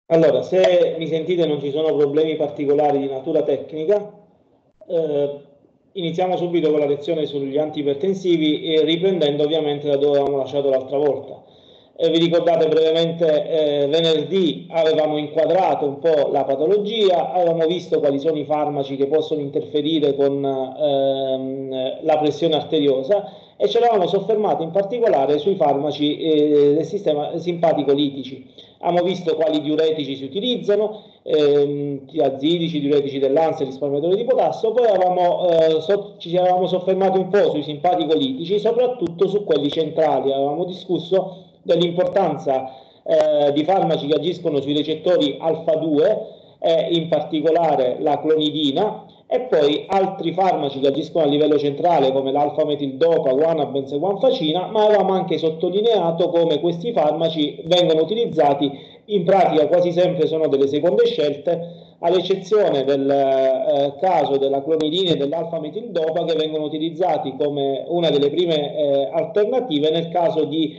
Allora, se mi sentite non ci sono problemi particolari di natura tecnica, eh, iniziamo subito con la lezione sugli antiipertensivi e riprendendo ovviamente da dove avevamo lasciato l'altra volta. Vi ricordate brevemente, venerdì avevamo inquadrato un po' la patologia, avevamo visto quali sono i farmaci che possono interferire con la pressione arteriosa e ci eravamo soffermati in particolare sui farmaci del sistema simpatico-litici. Abbiamo visto quali diuretici si utilizzano, tiazidici, diuretici dell'ansia, risparmiatori di potassio, poi ci eravamo soffermati un po' sui simpatico-litici, soprattutto su quelli centrali. Avevamo discusso dell'importanza di farmaci che agiscono sui recettori alfa-2, in particolare la clonidina, e poi altri farmaci che agiscono a livello centrale come l'alfa-metildopa, guanabens e guanfacina, ma avevamo anche sottolineato come questi farmaci vengono utilizzati in pratica quasi sempre sono delle seconde scelte, ad eccezione del caso della clonidina e dell'alfa-metildopa che vengono utilizzati come una delle prime alternative nel caso di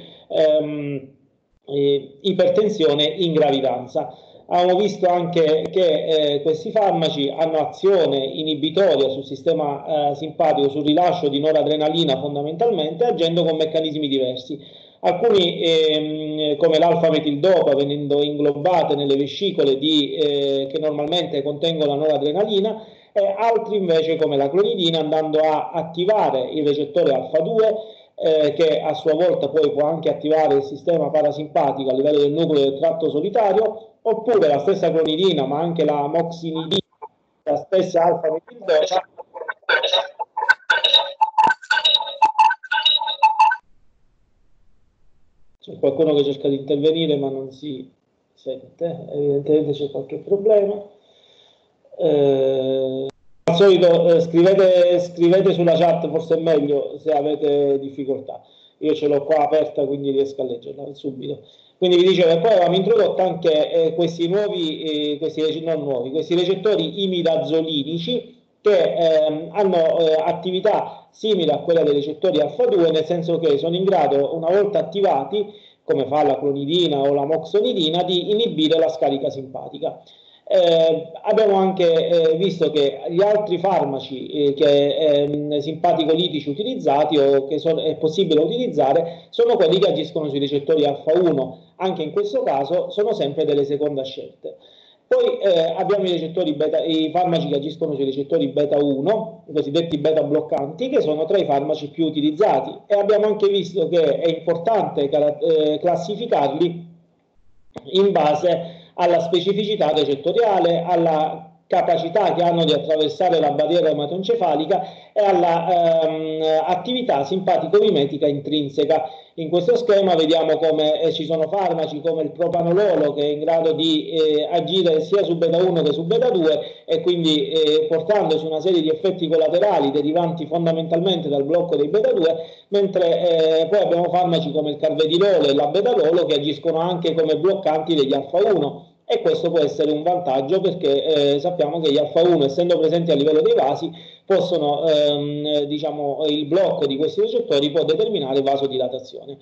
ipertensione in gravidanza. Abbiamo visto anche che questi farmaci hanno azione inibitoria sul sistema simpatico, sul rilascio di noradrenalina fondamentalmente, agendo con meccanismi diversi. Alcuni, come l'alfa-metildopa, venendo inglobate nelle vescicole che normalmente contengono la noradrenalina, e altri invece, come la clonidina, andando a attivare il recettore alfa-2, che a sua volta poi può anche attivare il sistema parasimpatico a livello del nucleo del tratto solitario, oppure la stessa clonidina, ma anche la moxinidina, la stessa alfa-metildopa. C'è qualcuno che cerca di intervenire ma non si sente, evidentemente c'è qualche problema. Al solito scrivete sulla chat, forse è meglio se avete difficoltà. Io ce l'ho qua aperta, quindi riesco a leggerla subito. Quindi vi dicevo, e poi avevamo introdotto anche questi recettori imidazolinici che hanno attività simili a quella dei recettori alfa-2, nel senso che sono in grado, una volta attivati, come fa la clonidina o la moxonidina, di inibire la scarica simpatica. Abbiamo anche visto che gli altri farmaci simpatico-litici utilizzati o che è possibile utilizzare sono quelli che agiscono sui recettori alfa-1. Anche in questo caso sono sempre delle seconde scelte. Poi abbiamo i farmaci che agiscono sui recettori beta-1, i cosiddetti beta-bloccanti, che sono tra i farmaci più utilizzati. E abbiamo anche visto che è importante classificarli in base alla specificità recettoriale, alla capacità che hanno di attraversare la barriera ematoencefalica e alla attività simpatico-mimetica intrinseca. In questo schema vediamo come ci sono farmaci come il propanololo che è in grado di agire sia su beta 1 che su beta 2 e quindi portandosi una serie di effetti collaterali derivanti fondamentalmente dal blocco dei beta 2, mentre poi abbiamo farmaci come il carvedilolo e l'abedalolo che agiscono anche come bloccanti degli alfa 1. E questo può essere un vantaggio perché sappiamo che gli alfa 1, essendo presenti a livello dei vasi, possono, diciamo, il blocco di questi recettori può determinare vasodilatazione.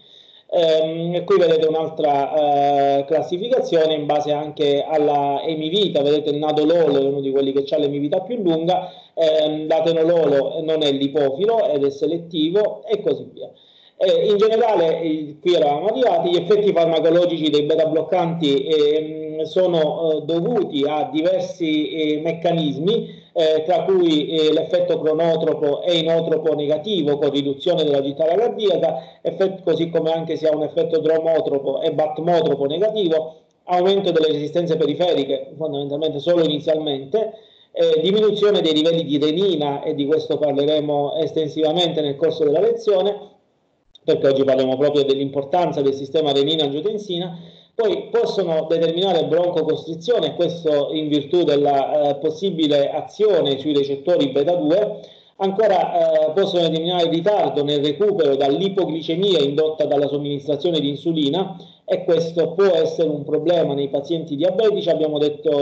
Qui vedete un'altra classificazione in base anche alla emivita, vedete il nadololo è uno di quelli che ha l'emivita più lunga, l'atenololo non è lipofilo ed è selettivo e così via. In generale, qui eravamo arrivati, gli effetti farmacologici dei beta bloccanti sono dovuti a diversi meccanismi, tra cui l'effetto cronotropo e inotropo negativo con riduzione della agitare cardiaca, così come anche si ha un effetto dromotropo e batmotropo negativo, aumento delle resistenze periferiche, fondamentalmente solo inizialmente, diminuzione dei livelli di renina, e di questo parleremo estensivamente nel corso della lezione, perché oggi parliamo proprio dell'importanza del sistema renina-angiotensina. Poi possono determinare broncocostrizione, questo in virtù della possibile azione sui recettori beta 2, ancora possono determinare ritardo nel recupero dall'ipoglicemia indotta dalla somministrazione di insulina, e questo può essere un problema nei pazienti diabetici. Abbiamo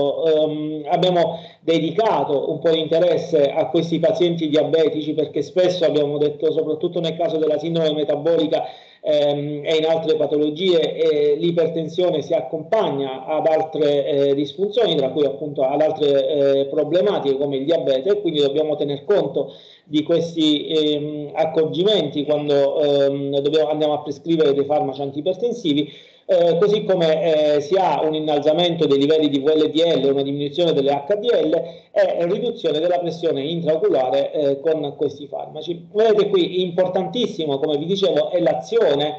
dedicato un po' di interesse a questi pazienti diabetici perché spesso abbiamo detto, soprattutto nel caso della sindrome metabolica, e in altre patologie l'ipertensione si accompagna ad altre disfunzioni, tra cui appunto ad altre problematiche come il diabete, quindi dobbiamo tener conto di questi accorgimenti quando andiamo a prescrivere dei farmaci antiipertensivi. Così come si ha un innalzamento dei livelli di VLDL, una diminuzione delle HDL e riduzione della pressione intraoculare con questi farmaci. Vedete qui, importantissimo, come vi dicevo, è l'azione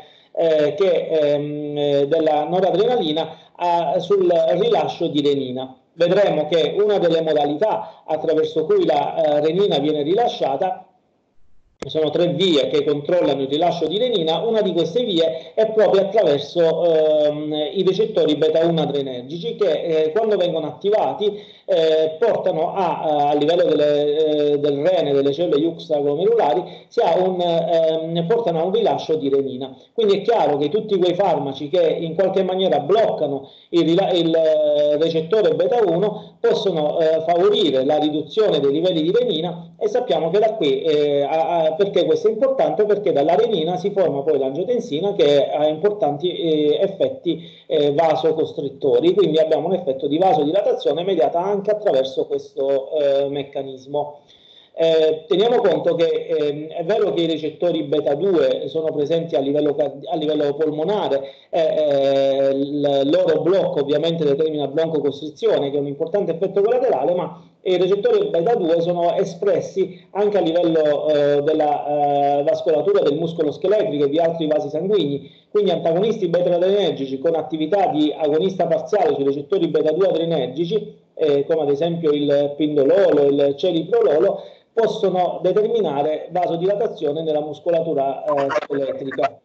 della noradrenalina sul rilascio di renina. Vedremo che una delle modalità attraverso cui la renina viene rilasciata, sono 3 vie che controllano il rilascio di renina. Una di queste vie è proprio attraverso i recettori beta-1 adrenergici che quando vengono attivati portano a livello del rene, delle cellule extraglomerulari, portano a un rilascio di renina. Quindi è chiaro che tutti quei farmaci che in qualche maniera bloccano il recettore beta-1 possono favorire la riduzione dei livelli di renina, e sappiamo che da qui, perché questo è importante, perché dalla renina si forma poi l'angiotensina che ha importanti effetti vasocostrittori, quindi abbiamo un effetto di vasodilatazione mediata anche attraverso questo meccanismo. Teniamo conto che è vero che i recettori beta 2 sono presenti a livello polmonare, il loro blocco ovviamente determina broncocostrizione, che è un importante effetto collaterale, ma i recettori beta 2 sono espressi anche a livello della vascolatura del muscolo scheletrico e di altri vasi sanguigni. Quindi antagonisti beta adrenergici con attività di agonista parziale sui recettori beta 2 adrenergici, come ad esempio il pindololo, il ceriprololo, possono determinare vasodilatazione nella muscolatura scheletrica.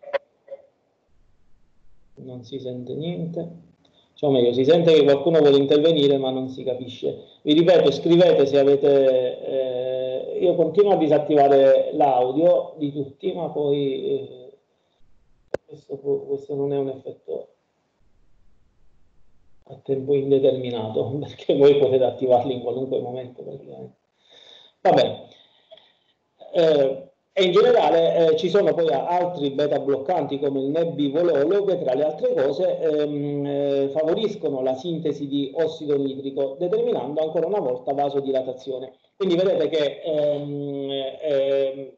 Non si sente niente. Cioè, meglio, si sente che qualcuno vuole intervenire ma non si capisce. Vi ripeto, scrivete se avete... io continuo a disattivare l'audio di tutti, ma poi questo non è un effetto a tempo indeterminato, perché voi potete attivarli in qualunque momento praticamente. Va bene. E in generale ci sono poi altri beta bloccanti come il nebivololo che tra le altre cose favoriscono la sintesi di ossido nitrico, determinando ancora una volta vasodilatazione. Quindi vedete che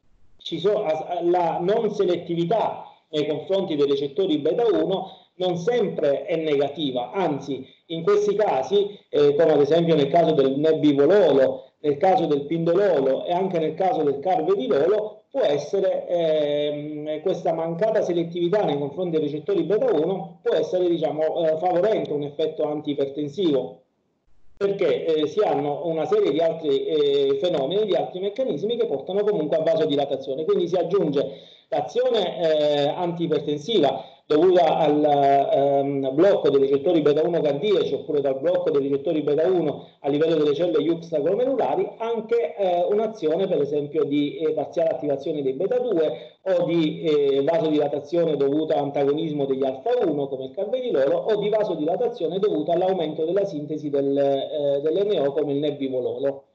la non selettività nei confronti dei recettori beta 1 non sempre è negativa, anzi in questi casi, come ad esempio nel caso del nebivololo, nel caso del pindololo e anche nel caso del carvedilolo, può essere questa mancata selettività nei confronti dei recettori beta 1 può essere, diciamo, favorente un effetto antiipertensivo, perché si hanno una serie di altri fenomeni, di altri meccanismi che portano comunque a vasodilatazione. Quindi si aggiunge l'azione antiipertensiva dovuta al blocco dei recettori beta 1 cardiaci oppure dal blocco dei recettori beta 1 a livello delle cellule extraglomerulari, anche un'azione per esempio di parziale attivazione dei beta 2 o di vasodilatazione dovuta a antagonismo degli alfa 1 come il carvedilolo, o di vasodilatazione dovuta all'aumento della sintesi dell'NO come il nebivololo.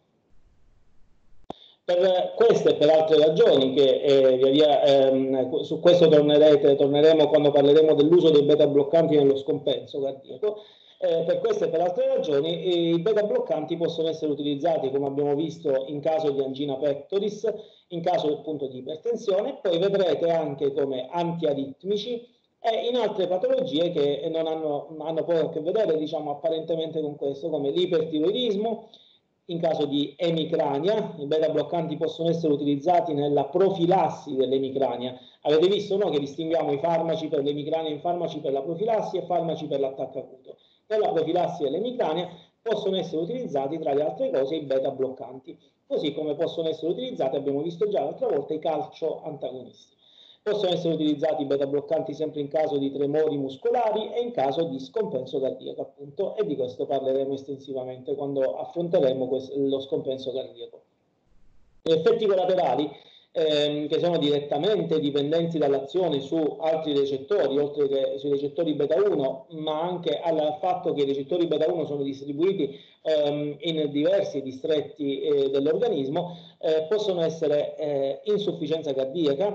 Per queste e per altre ragioni, che su questo torneremo quando parleremo dell'uso dei beta bloccanti nello scompenso cardiaco, per queste e per altre ragioni i beta bloccanti possono essere utilizzati, come abbiamo visto, in caso di angina pectoris, in caso appunto di ipertensione, poi vedrete anche come antiaritmici e in altre patologie che non hanno poco a che vedere, diciamo, apparentemente con questo, come l'ipertiroidismo. In caso di emicrania, i beta bloccanti possono essere utilizzati nella profilassi dell'emicrania. Avete visto, no, che distinguiamo i farmaci per l'emicrania in farmaci per la profilassi e farmaci per l'attacco acuto. Nella profilassi dell'emicrania possono essere utilizzati, tra le altre cose, i beta bloccanti, così come possono essere utilizzati, abbiamo visto già l'altra volta, i calcio antagonisti. Possono essere utilizzati beta bloccanti sempre in caso di tremori muscolari e in caso di scompenso cardiaco, appunto, e di questo parleremo estensivamente quando affronteremo lo scompenso cardiaco. Gli effetti collaterali, che sono direttamente dipendenti dall'azione su altri recettori, oltre che sui recettori beta 1, ma anche al fatto che i recettori beta 1 sono distribuiti in diversi distretti dell'organismo, possono essere insufficienza cardiaca,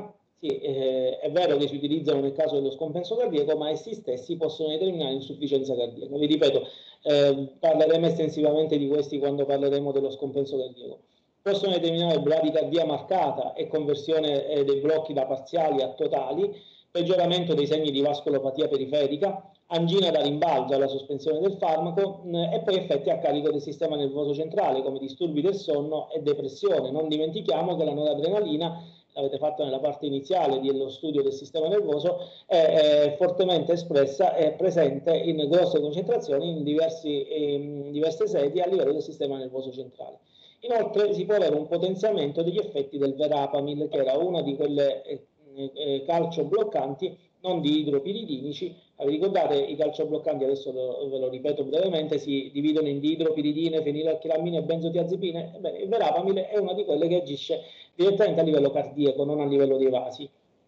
Sì, è vero che si utilizzano nel caso dello scompenso cardiaco, ma essi stessi possono determinare insufficienza cardiaca. Vi ripeto, parleremo estensivamente di questi quando parleremo dello scompenso cardiaco. Possono determinare bradicardia marcata e conversione dei blocchi da parziali a totali, peggioramento dei segni di vascolopatia periferica, angina da rimbalzo alla sospensione del farmaco e poi effetti a carico del sistema nervoso centrale come disturbi del sonno e depressione. Non dimentichiamo che la noradrenalina, l'avete fatto nella parte iniziale dello studio del sistema nervoso, è fortemente espressa e presente in grosse concentrazioni in diverse sedi a livello del sistema nervoso centrale. Inoltre si può avere un potenziamento degli effetti del verapamil, che era una di quelle calciobloccanti non di idropiridinici. Vi ricordate i calciobloccanti, adesso ve lo ripeto brevemente, si dividono in diidropiridine, fenilalchilammine e benzodiazepine. Bene, il verapamil è una di quelle che agisce direttamente a livello cardiaco, non a livello dei vasi.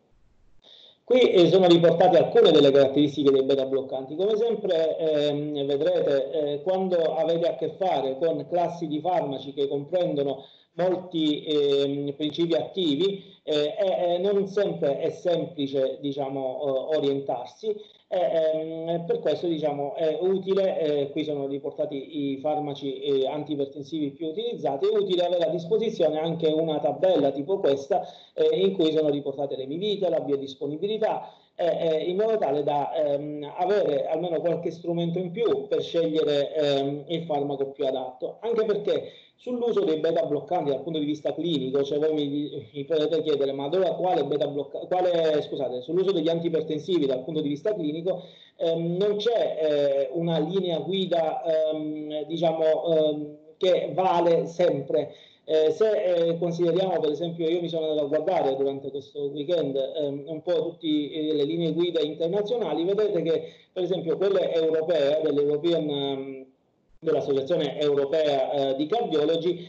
Qui sono riportate alcune delle caratteristiche dei beta bloccanti. Come sempre vedrete, quando avete a che fare con classi di farmaci che comprendono molti principi attivi, non sempre è semplice, diciamo, orientarsi. Per questo, diciamo, è utile, qui sono riportati i farmaci antiipertensivi più utilizzati, è utile avere a disposizione anche una tabella tipo questa in cui sono riportate le mivite, la biodisponibilità, in modo tale da avere almeno qualche strumento in più per scegliere il farmaco più adatto, anche perché sull'uso dei beta bloccanti dal punto di vista clinico, cioè voi mi potete chiedere ma scusate, sull'uso degli antiipertensivi dal punto di vista clinico non c'è una linea guida diciamo che vale sempre. Se consideriamo, per esempio, io mi sono andato a guardare durante questo weekend un po' tutte le linee guida internazionali, vedete che per esempio quelle europee dell'Associazione Europea di Cardiologi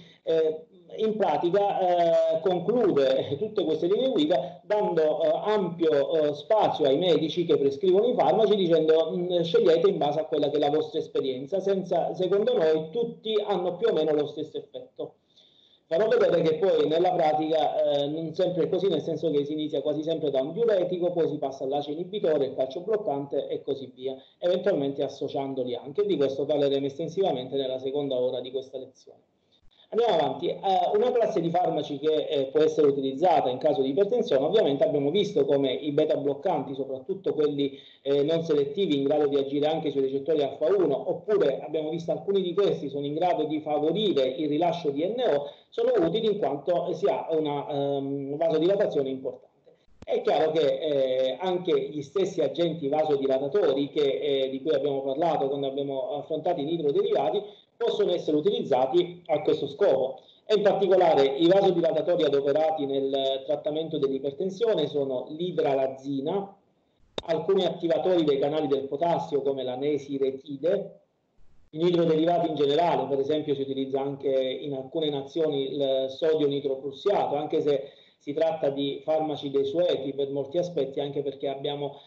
in pratica conclude tutte queste linee guida dando ampio spazio ai medici che prescrivono i farmaci dicendo scegliete in base a quella che è la vostra esperienza, secondo noi tutti hanno più o meno lo stesso effetto. Farò vedere che poi nella pratica non sempre è così, nel senso che si inizia quasi sempre da un diuretico, poi si passa all'ACE inibitore, il calciobloccante e così via, eventualmente associandoli anche. Di questo parleremo estensivamente nella seconda ora di questa lezione. Andiamo avanti. Una classe di farmaci che può essere utilizzata in caso di ipertensione, ovviamente abbiamo visto come i beta bloccanti, soprattutto quelli non selettivi in grado di agire anche sui recettori alfa 1, oppure abbiamo visto alcuni di questi sono in grado di favorire il rilascio di NO, sono utili in quanto si ha una vasodilatazione importante. È chiaro che anche gli stessi agenti vasodilatatori di cui abbiamo parlato quando abbiamo affrontato i nitroderivati possono essere utilizzati a questo scopo. E in particolare i vasodilatatori adoperati nel trattamento dell'ipertensione sono l'idralazina, alcuni attivatori dei canali del potassio come la nesiretide, i nitroderivati in generale, per esempio si utilizza anche in alcune nazioni il sodio nitroprussiato, anche se si tratta di farmaci desueti per molti aspetti, anche perché abbiamo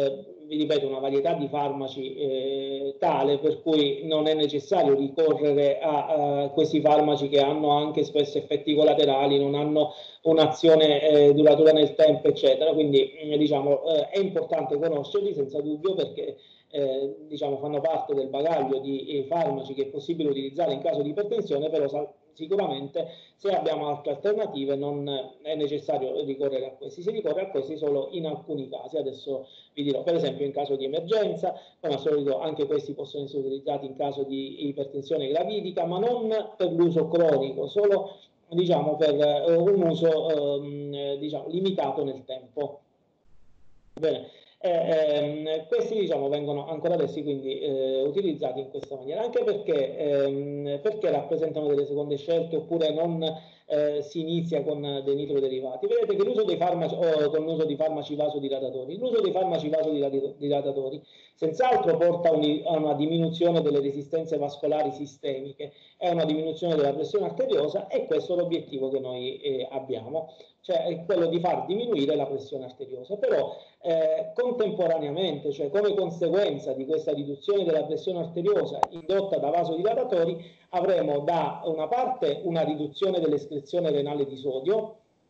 vi ripeto, una varietà di farmaci tale per cui non è necessario ricorrere a questi farmaci che hanno anche spesso effetti collaterali, non hanno un'azione duratura nel tempo, eccetera. Quindi diciamo, è importante conoscerli senza dubbio perché diciamo, fanno parte del bagaglio di farmaci che è possibile utilizzare in caso di ipertensione, però sicuramente se abbiamo altre alternative non è necessario ricorrere a questi, si ricorre a questi solo in alcuni casi. Adesso vi dirò, per esempio in caso di emergenza, come al solito anche questi possono essere utilizzati in caso di ipertensione gravidica, ma non per l'uso cronico, solo diciamo per un uso diciamo, limitato nel tempo. Bene. Questi diciamo, vengono ancora adesso quindi utilizzati in questa maniera, anche perché rappresentano delle seconde scelte oppure non si inizia con dei nitroderivati. Vedete che l'uso dei farmaci con l'uso di farmaci vasodilatatori, l'uso dei farmaci vasodilatatori senz'altro porta a una diminuzione delle resistenze vascolari sistemiche e a una diminuzione della pressione arteriosa, e questo è l'obiettivo che noi abbiamo, cioè è quello di far diminuire la pressione arteriosa. Però contemporaneamente, cioè come conseguenza di questa riduzione della pressione arteriosa indotta da vasodilatatori, avremo da una parte una riduzione dell'escrezione renale di sodio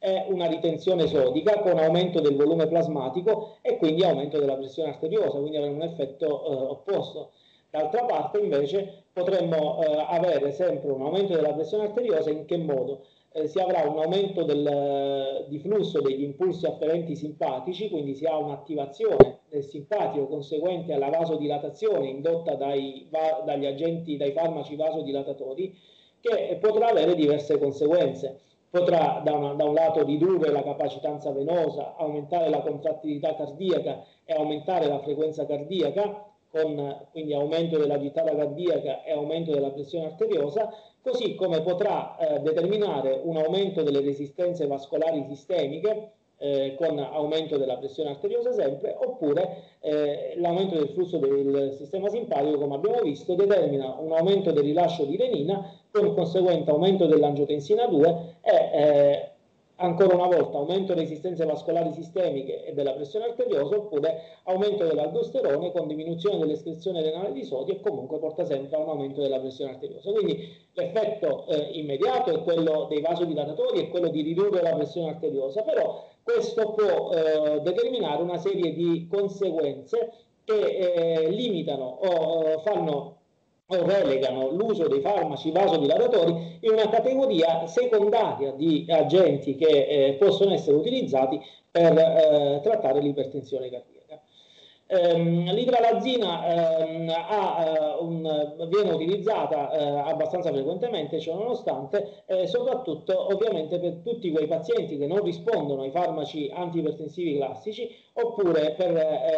è una ritenzione sodica con aumento del volume plasmatico e quindi aumento della pressione arteriosa, quindi avere un effetto opposto. D'altra parte invece potremmo avere sempre un aumento della pressione arteriosa. In che modo? Si avrà un aumento di flusso degli impulsi afferenti simpatici, quindi si ha un'attivazione del simpatico conseguente alla vasodilatazione indotta dagli agenti, dai farmaci vasodilatatori, che potrà avere diverse conseguenze. Potrà da un lato ridurre la capacitanza venosa, aumentare la contrattilità cardiaca e aumentare la frequenza cardiaca, con quindi aumento della gittata cardiaca e aumento della pressione arteriosa, così come potrà determinare un aumento delle resistenze vascolari sistemiche con aumento della pressione arteriosa sempre, oppure l'aumento del flusso del sistema simpatico, come abbiamo visto, determina un aumento del rilascio di renina con conseguente aumento dell'angiotensina 2 e ancora una volta aumento delle resistenze vascolari sistemiche e della pressione arteriosa, oppure aumento dell'aldosterone con diminuzione dell'escrezione renale di sodio, e comunque porta sempre a un aumento della pressione arteriosa. Quindi l'effetto immediato è quello dei vasodilatatori, è quello di ridurre la pressione arteriosa, però questo può determinare una serie di conseguenze che limitano o fanno o relegano l'uso dei farmaci vasodilatatori in una categoria secondaria di agenti che possono essere utilizzati per trattare l'ipertensione cardiaca. L'idralazina viene utilizzata abbastanza frequentemente, ciò nonostante, soprattutto ovviamente per tutti quei pazienti che non rispondono ai farmaci antiipertensivi classici, oppure per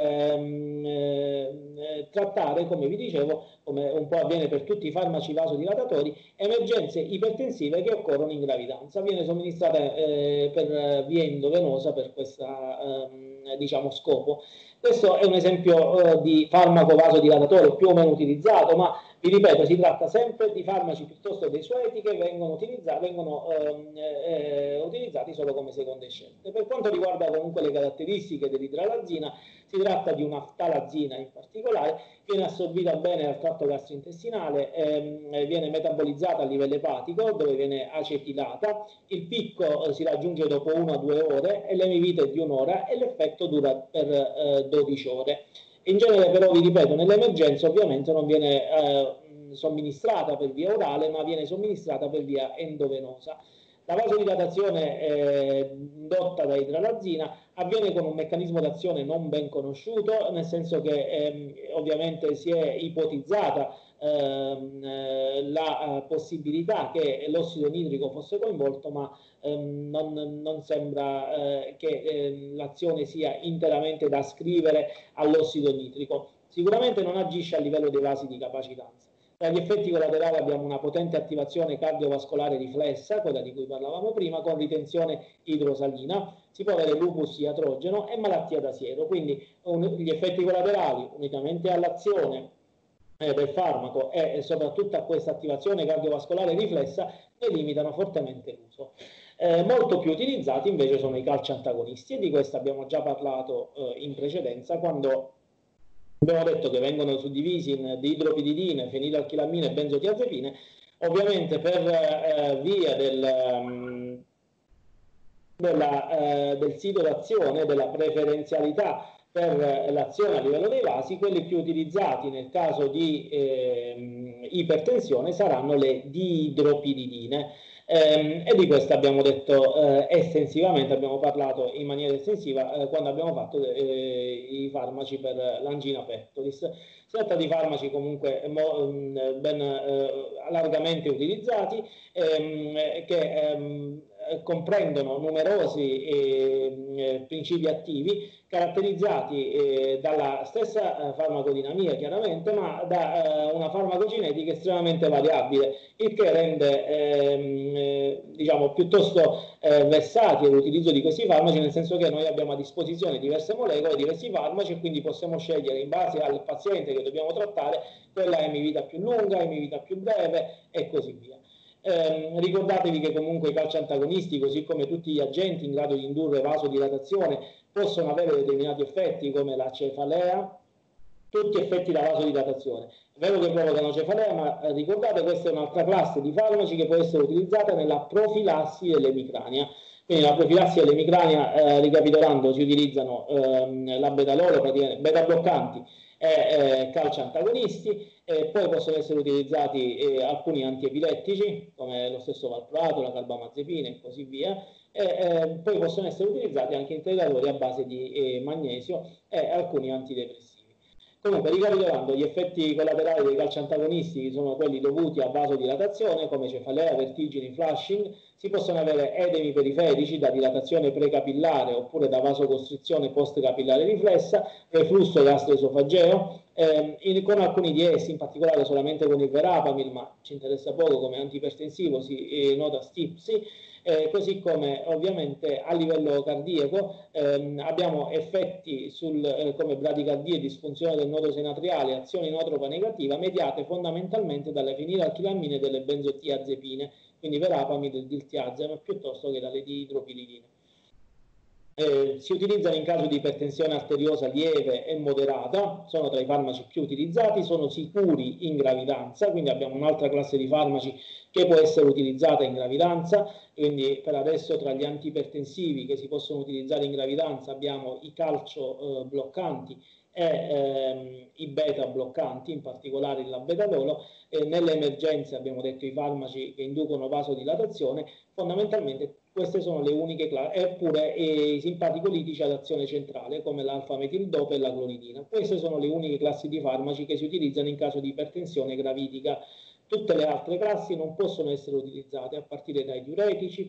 trattare, come vi dicevo, come un po' avviene per tutti i farmaci vasodilatatori, emergenze ipertensive che occorrono in gravidanza. Viene somministrata per via endovenosa per questo diciamo, scopo. Questo è un esempio di farmaco vasodilatatore più o meno utilizzato, ma vi ripeto, si tratta sempre di farmaci piuttosto desueti che vengono utilizzati solo come seconde scelte. Per quanto riguarda comunque le caratteristiche dell'idralazina, si tratta di una ftalazina in particolare, viene assorbita bene dal tratto gastrointestinale, viene metabolizzata a livello epatico dove viene acetilata, il picco si raggiunge dopo 1 o 2 ore e l'emivite è di un'ora e l'effetto dura per 12 ore. In genere però, vi ripeto, nell'emergenza ovviamente non viene somministrata per via orale, ma viene somministrata per via endovenosa. La vasodilatazione indotta da idralazina avviene con un meccanismo d'azione non ben conosciuto, nel senso che ovviamente si è ipotizzata la possibilità che l'ossido nitrico fosse coinvolto, ma non sembra che l'azione sia interamente da ascrivere all'ossido nitrico. Sicuramente non agisce a livello dei vasi di capacitanza. Tra gli effetti collaterali abbiamo una potente attivazione cardiovascolare riflessa, quella di cui parlavamo prima, con ritenzione idrosalina. Si può avere lupus iatrogeno e malattia da siero. Quindi gli effetti collaterali, unitamente all'azione del farmaco e soprattutto a questa attivazione cardiovascolare riflessa, ne limitano fortemente l'uso. Molto più utilizzati invece sono i calci antagonisti, e di questo abbiamo già parlato in precedenza, quando abbiamo detto che vengono suddivisi in diidropididine, fenilalchilammine e benzotiazepine. Ovviamente per via del sito d'azione, della preferenzialità per l'azione a livello dei vasi, quelli più utilizzati nel caso di ipertensione saranno le diidropididine. E di questo abbiamo detto estensivamente, abbiamo parlato in maniera estensiva quando abbiamo fatto i farmaci per l'angina pectoris. Si tratta di farmaci comunque largamente utilizzati, che comprendono numerosi principi attivi caratterizzati dalla stessa farmacodinamica chiaramente, ma da una farmacocinetica estremamente variabile, il che rende diciamo piuttosto versatile l'utilizzo di questi farmaci, nel senso che noi abbiamo a disposizione diverse molecole, diversi farmaci, e quindi possiamo scegliere in base al paziente che dobbiamo trattare quella emivita più lunga, emivita più breve e così via. Ricordatevi che comunque i calci antagonisti, così come tutti gli agenti in grado di indurre vasodilatazione, possono avere determinati effetti come la cefalea, tutti effetti da vasodilatazione. È vero che provocano cefalea, ma ricordate, questa è un'altra classe di farmaci che può essere utilizzata nella profilassi dell'emicrania. Quindi la profilassi dell'emicrania, ricapitolando, si utilizzano l'abbetalolo, praticamente beta bloccanti e calci antagonisti, poi possono essere utilizzati alcuni antiepilettici come lo stesso valproato, la carbamazepina e così via, poi possono essere utilizzati anche integratori a base di magnesio e alcuni antidepressivi. Comunque, ricapitolando, gli effetti collaterali dei calci antagonisti sono quelli dovuti a vasodilatazione, come cefalea, vertigini, flushing. Si possono avere edemi periferici da dilatazione precapillare oppure da vasocostrizione postcapillare riflessa, reflusso gastroesofageo, con alcuni di essi, in particolare solamente con il verapamil, ma ci interessa poco come antipertensivo, si nota stipsi. Così come ovviamente a livello cardiaco abbiamo effetti come bradicardia e disfunzione del nodo senatriale, azione inotropa negativa mediate fondamentalmente dalle fenilacchilammine e delle benzotiazepine, quindi verapamil e diltiazem, piuttosto che dalle diidropiridine. Si utilizzano in caso di ipertensione arteriosa lieve e moderata, sono tra i farmaci più utilizzati, sono sicuri in gravidanza, quindi abbiamo un'altra classe di farmaci che può essere utilizzata in gravidanza, quindi per adesso tra gli antiipertensivi che si possono utilizzare in gravidanza abbiamo i calcio bloccanti e i beta bloccanti, in particolare il labetalolo. Nelle emergenze abbiamo detto i farmaci che inducono vasodilatazione. Fondamentalmente queste sono le uniche classi, eppure i simpaticolitici ad azione centrale come l'alfa-metildopa e la clonidina. Queste sono le uniche classi di farmaci che si utilizzano in caso di ipertensione gravidica. Tutte le altre classi non possono essere utilizzate, a partire dai diuretici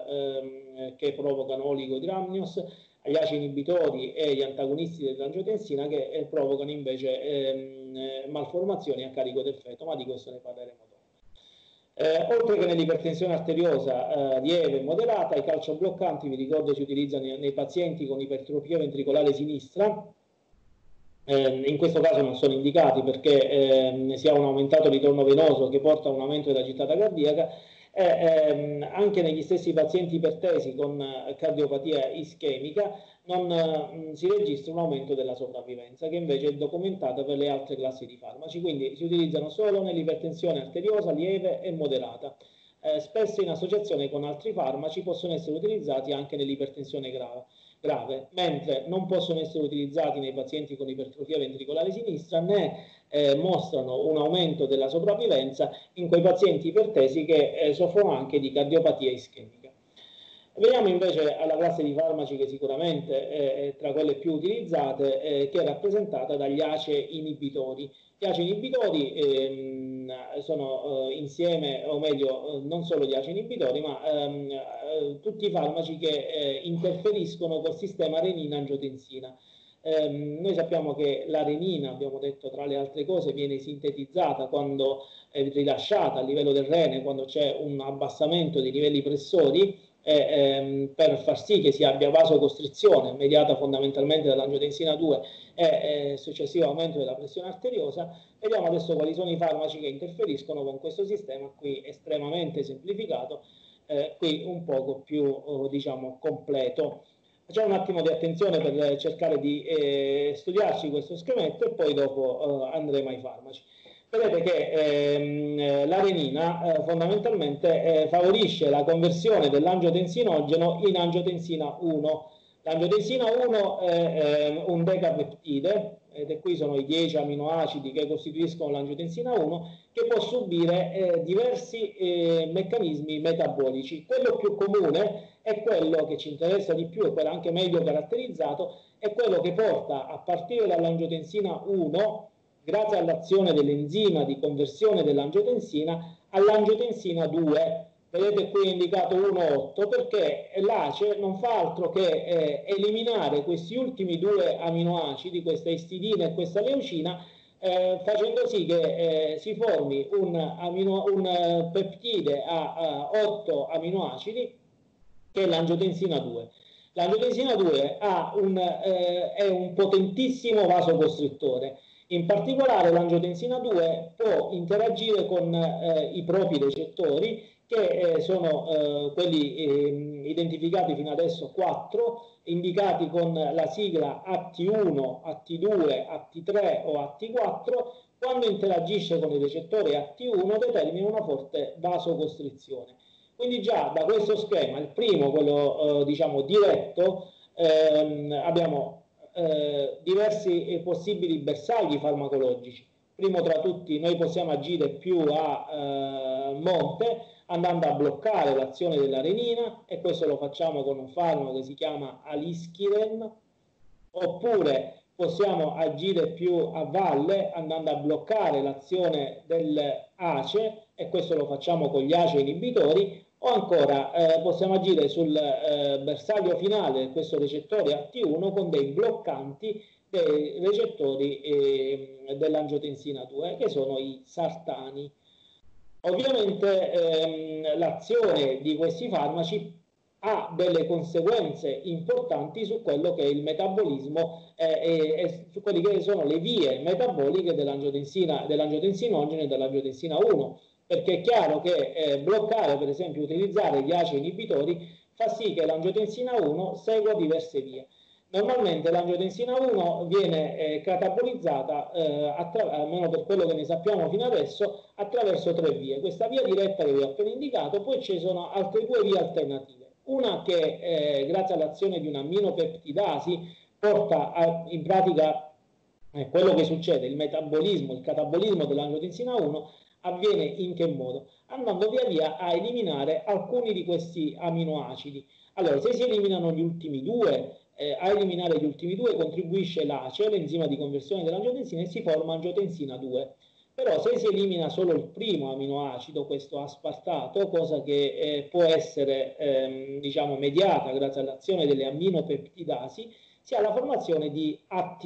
che provocano oligodramnios, agli ACE inibitori e gli antagonisti dell'angiotensina che provocano invece malformazioni a carico del feto, ma di questo ne parleremo dopo. Oltre che nell'ipertensione arteriosa lieve e moderata, i calciobloccanti, vi ricordo, si utilizzano nei pazienti con ipertrofia ventricolare sinistra. In questo caso non sono indicati perché si ha un aumentato ritorno venoso che porta a un aumento della gittata cardiaca. Anche negli stessi pazienti ipertesi con cardiopatia ischemica non si registra un aumento della sopravvivenza, che invece è documentata per le altre classi di farmaci, quindi si utilizzano solo nell'ipertensione arteriosa lieve e moderata. Spesso in associazione con altri farmaci possono essere utilizzati anche nell'ipertensione grave, mentre non possono essere utilizzati nei pazienti con ipertrofia ventricolare sinistra né mostrano un aumento della sopravvivenza in quei pazienti ipertesi che soffrono anche di cardiopatia ischemica. Veniamo invece alla classe di farmaci che sicuramente è tra quelle più utilizzate, che è rappresentata dagli ACE inibitori. Gli ACE inibitori sono insieme, o meglio, non solo gli ACE inibitori, ma tutti i farmaci che interferiscono col sistema renina-angiotensina. Noi sappiamo che la renina, abbiamo detto tra le altre cose, viene sintetizzata quando è rilasciata a livello del rene, quando c'è un abbassamento dei livelli pressori, per far sì che si abbia vasocostrizione mediata fondamentalmente dall'angiotensina 2 e successivo aumento della pressione arteriosa. Vediamo adesso quali sono i farmaci che interferiscono con questo sistema, qui estremamente semplificato, qui un poco più diciamo completo. Facciamo un attimo di attenzione per cercare di studiarci questo scheletro e poi dopo andremo ai farmaci. Vedete che la renina fondamentalmente favorisce la conversione dell'angiotensinogeno in angiotensina 1. L'angiotensina 1 è un decapeptide, ed qui sono i 10 aminoacidi che costituiscono l'angiotensina 1, che può subire diversi meccanismi metabolici. Quello più comune è quello che ci interessa di più, e quello anche meglio caratterizzato, è quello che porta a partire dall'angiotensina 1, grazie all'azione dell'enzima di conversione dell'angiotensina, all'angiotensina 2. Vedete qui indicato 1,8 perché l'ACE non fa altro che eliminare questi ultimi due aminoacidi, questa istidina e questa leucina, facendo sì che si formi un peptide a 8 aminoacidi che è l'angiotensina 2. L'angiotensina 2 è un potentissimo vasocostrittore. In particolare l'angiotensina 2 può interagire con i propri recettori, che sono quelli identificati fino adesso 4, indicati con la sigla AT1, AT2, AT3 o AT4. Quando interagisce con il recettore AT1 determina una forte vasocostrizione. Quindi già da questo schema, il primo, quello diciamo diretto, abbiamo diversi possibili bersagli farmacologici. Primo tra tutti, noi possiamo agire più a monte, andando a bloccare l'azione della renina, e questo lo facciamo con un farmaco che si chiama Alischiren, oppure possiamo agire più a valle andando a bloccare l'azione dell'ACE, e questo lo facciamo con gli ACE inibitori, o ancora possiamo agire sul bersaglio finale di questo recettore AT1 con dei bloccanti dei recettori dell'angiotensina 2, che sono i sartani. Ovviamente l'azione di questi farmaci ha delle conseguenze importanti su quello che è il metabolismo e su quelle che sono le vie metaboliche dell'angiotensinogene e dell'angiotensina 1, perché è chiaro che bloccare, per esempio utilizzare gli ACE inibitori, fa sì che l'angiotensina 1 segua diverse vie. Normalmente l'angiotensina 1 viene catabolizzata, almeno per quello che ne sappiamo fino adesso, attraverso 3 vie. Questa via diretta che vi ho appena indicato, poi ci sono altre 2 vie alternative. Una che grazie all'azione di un'amminopeptidasi porta in pratica quello che succede, il metabolismo, il catabolismo dell'angiotensina 1 avviene in che modo? Andando via via a eliminare alcuni di questi aminoacidi. Allora, se si eliminano gli ultimi 2, a eliminare gli ultimi 2 contribuisce l'ACE, l'enzima di conversione dell'angiotensina, e si forma angiotensina 2. Però se si elimina solo il primo aminoacido, questo aspartato, cosa che può essere diciamo mediata grazie all'azione delle amminopeptidasi, si ha la formazione di AT'.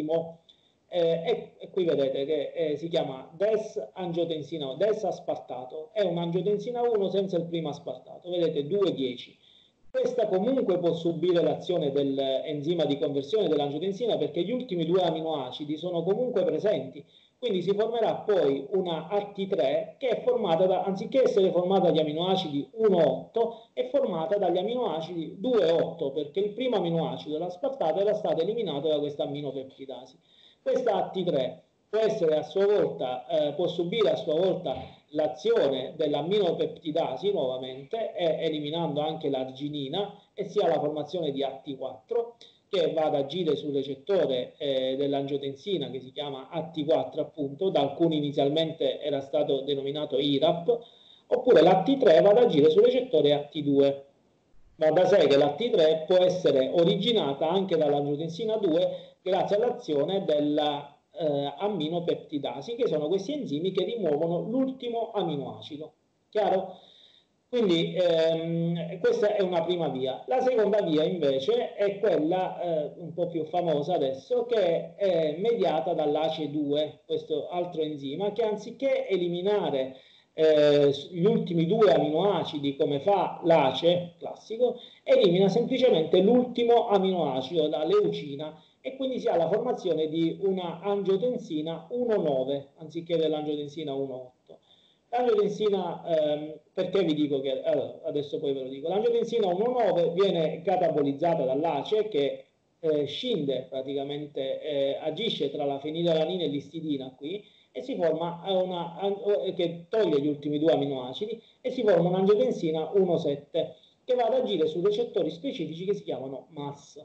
E qui vedete che si chiama des-angiotensina, des-aspartato, è un'angiotensina 1 senza il primo aspartato, vedete 2,10. Questa comunque può subire l'azione dell'enzima di conversione dell'angiotensina, perché gli ultimi 2 aminoacidi sono comunque presenti, quindi si formerà poi una AT3 che è formata da, anziché essere formata dagli aminoacidi 1,8, è formata dagli aminoacidi 2,8, perché il primo aminoacido, l'aspartato, era stato eliminato da questa amminopeptidasi. Questa AT3 può essere a sua volta, può subire a sua volta l'azione dell'amminopeptidasi nuovamente, eliminando anche l'arginina, e si ha la formazione di AT4 che va ad agire sul recettore dell'angiotensina, che si chiama AT4 appunto, da alcuni inizialmente era stato denominato IRAP, oppure l'AT3 va ad agire sul recettore AT2. Va da sé che l'AT3 può essere originata anche dall'angiotensina 2 grazie all'azione della amminopeptidasi, che sono questi enzimi che rimuovono l'ultimo aminoacido. Chiaro? Quindi questa è una prima via. La seconda via invece è quella un po' più famosa adesso, che è mediata dall'ACE2, questo altro enzima che anziché eliminare gli ultimi 2 aminoacidi come fa l'ACE classico, elimina semplicemente l'ultimo aminoacido, la leucina, e quindi si ha la formazione di una angiotensina 1,9 anziché dell'angiotensina 1,8. L'angiotensina, perché vi dico che, allora, adesso poi ve lo dico, l'angiotensina 1,9 viene catabolizzata dall'ACE che scinde praticamente, agisce tra la fenilalanina e l'istidina qui, e si forma che toglie gli ultimi 2 aminoacidi, e si forma un'angiotensina 1,7 che va ad agire su recettori specifici che si chiamano MAS.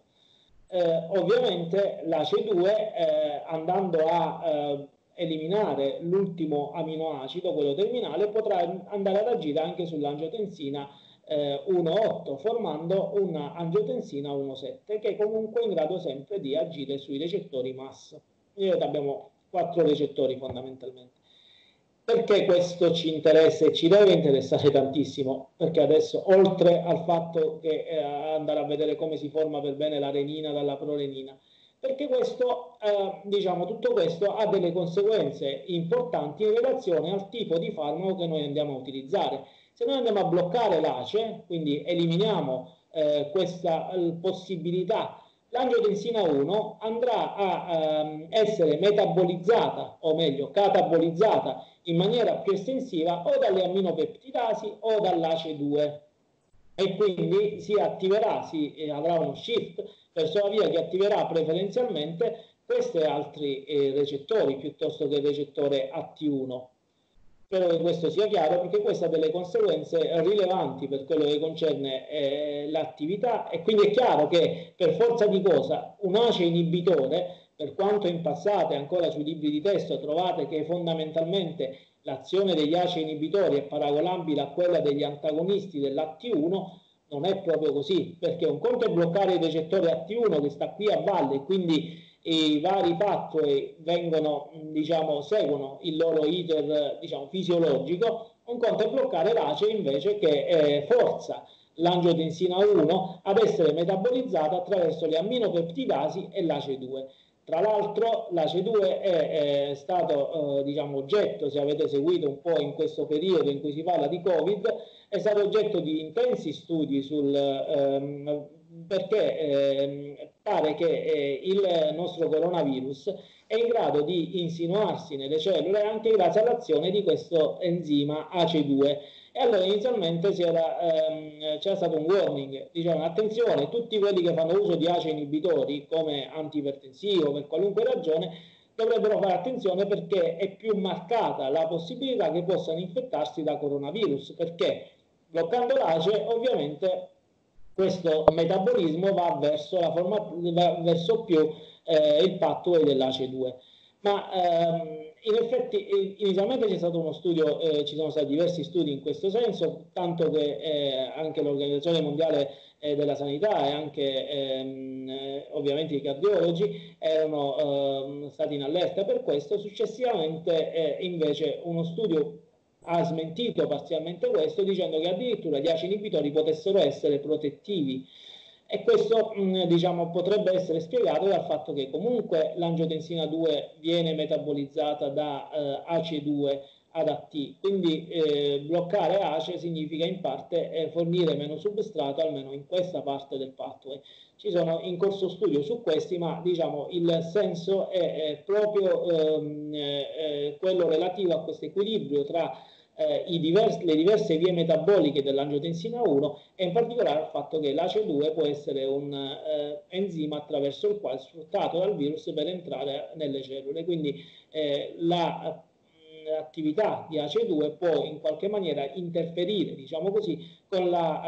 Ovviamente l'ACE2 andando a eliminare l'ultimo aminoacido, quello terminale, potrà andare ad agire anche sull'angiotensina 1,8 formando un'angiotensina 1,7 che è comunque in grado sempre di agire sui recettori MAS. Abbiamo 4 recettori fondamentalmente. Perché questo ci interessa e ci deve interessare tantissimo? Perché adesso, oltre al fatto che andare a vedere come si forma per bene la renina dalla prorenina, perché questo, diciamo, tutto questo ha delle conseguenze importanti in relazione al tipo di farmaco che noi andiamo a utilizzare. Se noi andiamo a bloccare l'ACE, quindi eliminiamo questa possibilità, l'angiotensina 1 andrà a essere metabolizzata, o meglio catabolizzata in maniera più estensiva o dalle amminopeptidasi o dall'ACE2, e quindi si attiverà, avrà uno shift verso la via che attiverà preferenzialmente questi altri recettori piuttosto che il recettore AT1. spero che questo sia chiaro, perché questo ha delle conseguenze rilevanti per quello che concerne l'attività, e quindi è chiaro che per forza di cosa un ACE inibitore, per quanto in passato e ancora sui libri di testo trovate che fondamentalmente l'azione degli ACE inibitori è paragonabile a quella degli antagonisti dell'AT1, non è proprio così, perché un conto è bloccare il recettore AT1 che sta qui a valle, quindi i vari pathway vengono, diciamo, seguono il loro iter, diciamo, fisiologico. Un conto è bloccare l'ACE invece che forza l'angiotensina 1 ad essere metabolizzata attraverso le amminopeptidasi e l'ACE2. Tra l'altro l'ACE2 è stato diciamo, oggetto, se avete seguito un po' in questo periodo in cui si parla di Covid, è stato oggetto di intensi studi perché pare che il nostro coronavirus è in grado di insinuarsi nelle cellule anche grazie all'azione di questo enzima ACE2. E allora inizialmente c'era stato un warning, dicevano attenzione, tutti quelli che fanno uso di ACE inibitori come antiipertensivo per qualunque ragione dovrebbero fare attenzione, perché è più marcata la possibilità che possano infettarsi da coronavirus, perché bloccando l'ACE ovviamente questo metabolismo va verso più il pathway dell'ACE2. Ma in effetti inizialmente c'è stato uno studio, ci sono stati diversi studi in questo senso, tanto che anche l'Organizzazione Mondiale della Sanità e anche ovviamente i cardiologi erano stati in allerta per questo. Successivamente invece uno studio ha smentito parzialmente questo, dicendo che addirittura gli ACE inibitori potessero essere protettivi, e questo diciamo, potrebbe essere spiegato dal fatto che comunque l'angiotensina 2 viene metabolizzata da ACE2 ad AT, quindi bloccare ACE significa in parte fornire meno substrato, almeno in questa parte del pathway. Ci sono in corso studio su questi, ma diciamo il senso è proprio quello relativo a questo equilibrio tra le diverse vie metaboliche dell'angiotensina 1, e in particolare il fatto che l'ACE2 può essere un enzima attraverso il quale è sfruttato dal virus per entrare nelle cellule. Quindi l'attività di ACE2 può in qualche maniera interferire, diciamo così, con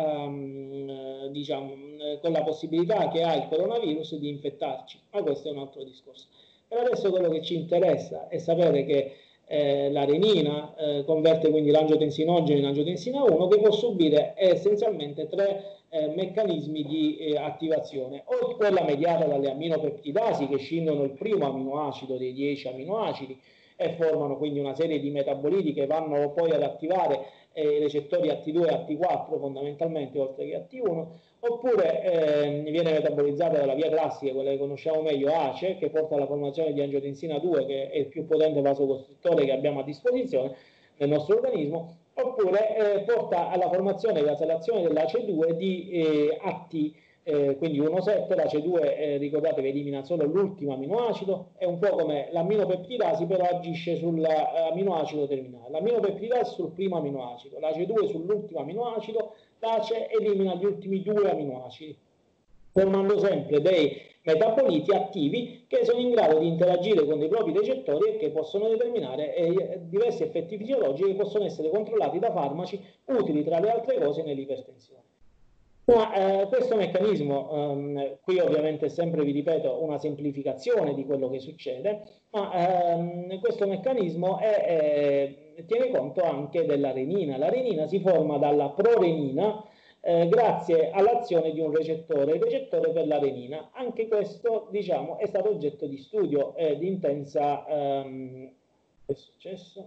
con la possibilità che ha il coronavirus di infettarci, ma questo è un altro discorso. Per adesso quello che ci interessa è sapere che la renina converte quindi l'angiotensinogeno in angiotensina 1, che può subire essenzialmente tre meccanismi di attivazione, o quella mediata dalle amminopeptidasi che scindono il primo aminoacido dei 10 aminoacidi e formano quindi una serie di metaboliti che vanno poi ad attivare i recettori AT2 e AT4 fondamentalmente, oltre che AT1, oppure viene metabolizzata dalla via classica, quella che conosciamo meglio, ACE, che porta alla formazione di angiotensina 2, che è il più potente vasocostrittore che abbiamo a disposizione nel nostro organismo, oppure porta alla formazione, grazie all'azione dell'ACE2, di AT, quindi 1,7, l'ACE2 ricordatevi elimina solo l'ultimo aminoacido, è un po' come l'amminopeptidasi, però agisce sull'aminoacido terminale, l'amminopeptidasi sul primo aminoacido, l'ACE2 sull'ultimo aminoacido, l'ACE elimina gli ultimi due aminoacidi, formando sempre dei metaboliti attivi che sono in grado di interagire con dei propri recettori e che possono determinare diversi effetti fisiologici che possono essere controllati da farmaci utili, tra le altre cose, nell'ipertensione. Ma questo meccanismo, qui ovviamente sempre vi ripeto una semplificazione di quello che succede, ma questo meccanismo tiene conto anche della renina. La renina si forma dalla prorenina grazie all'azione di un recettore, il recettore per la renina. Anche questo, diciamo, è stato oggetto di studio di intensa che è successo?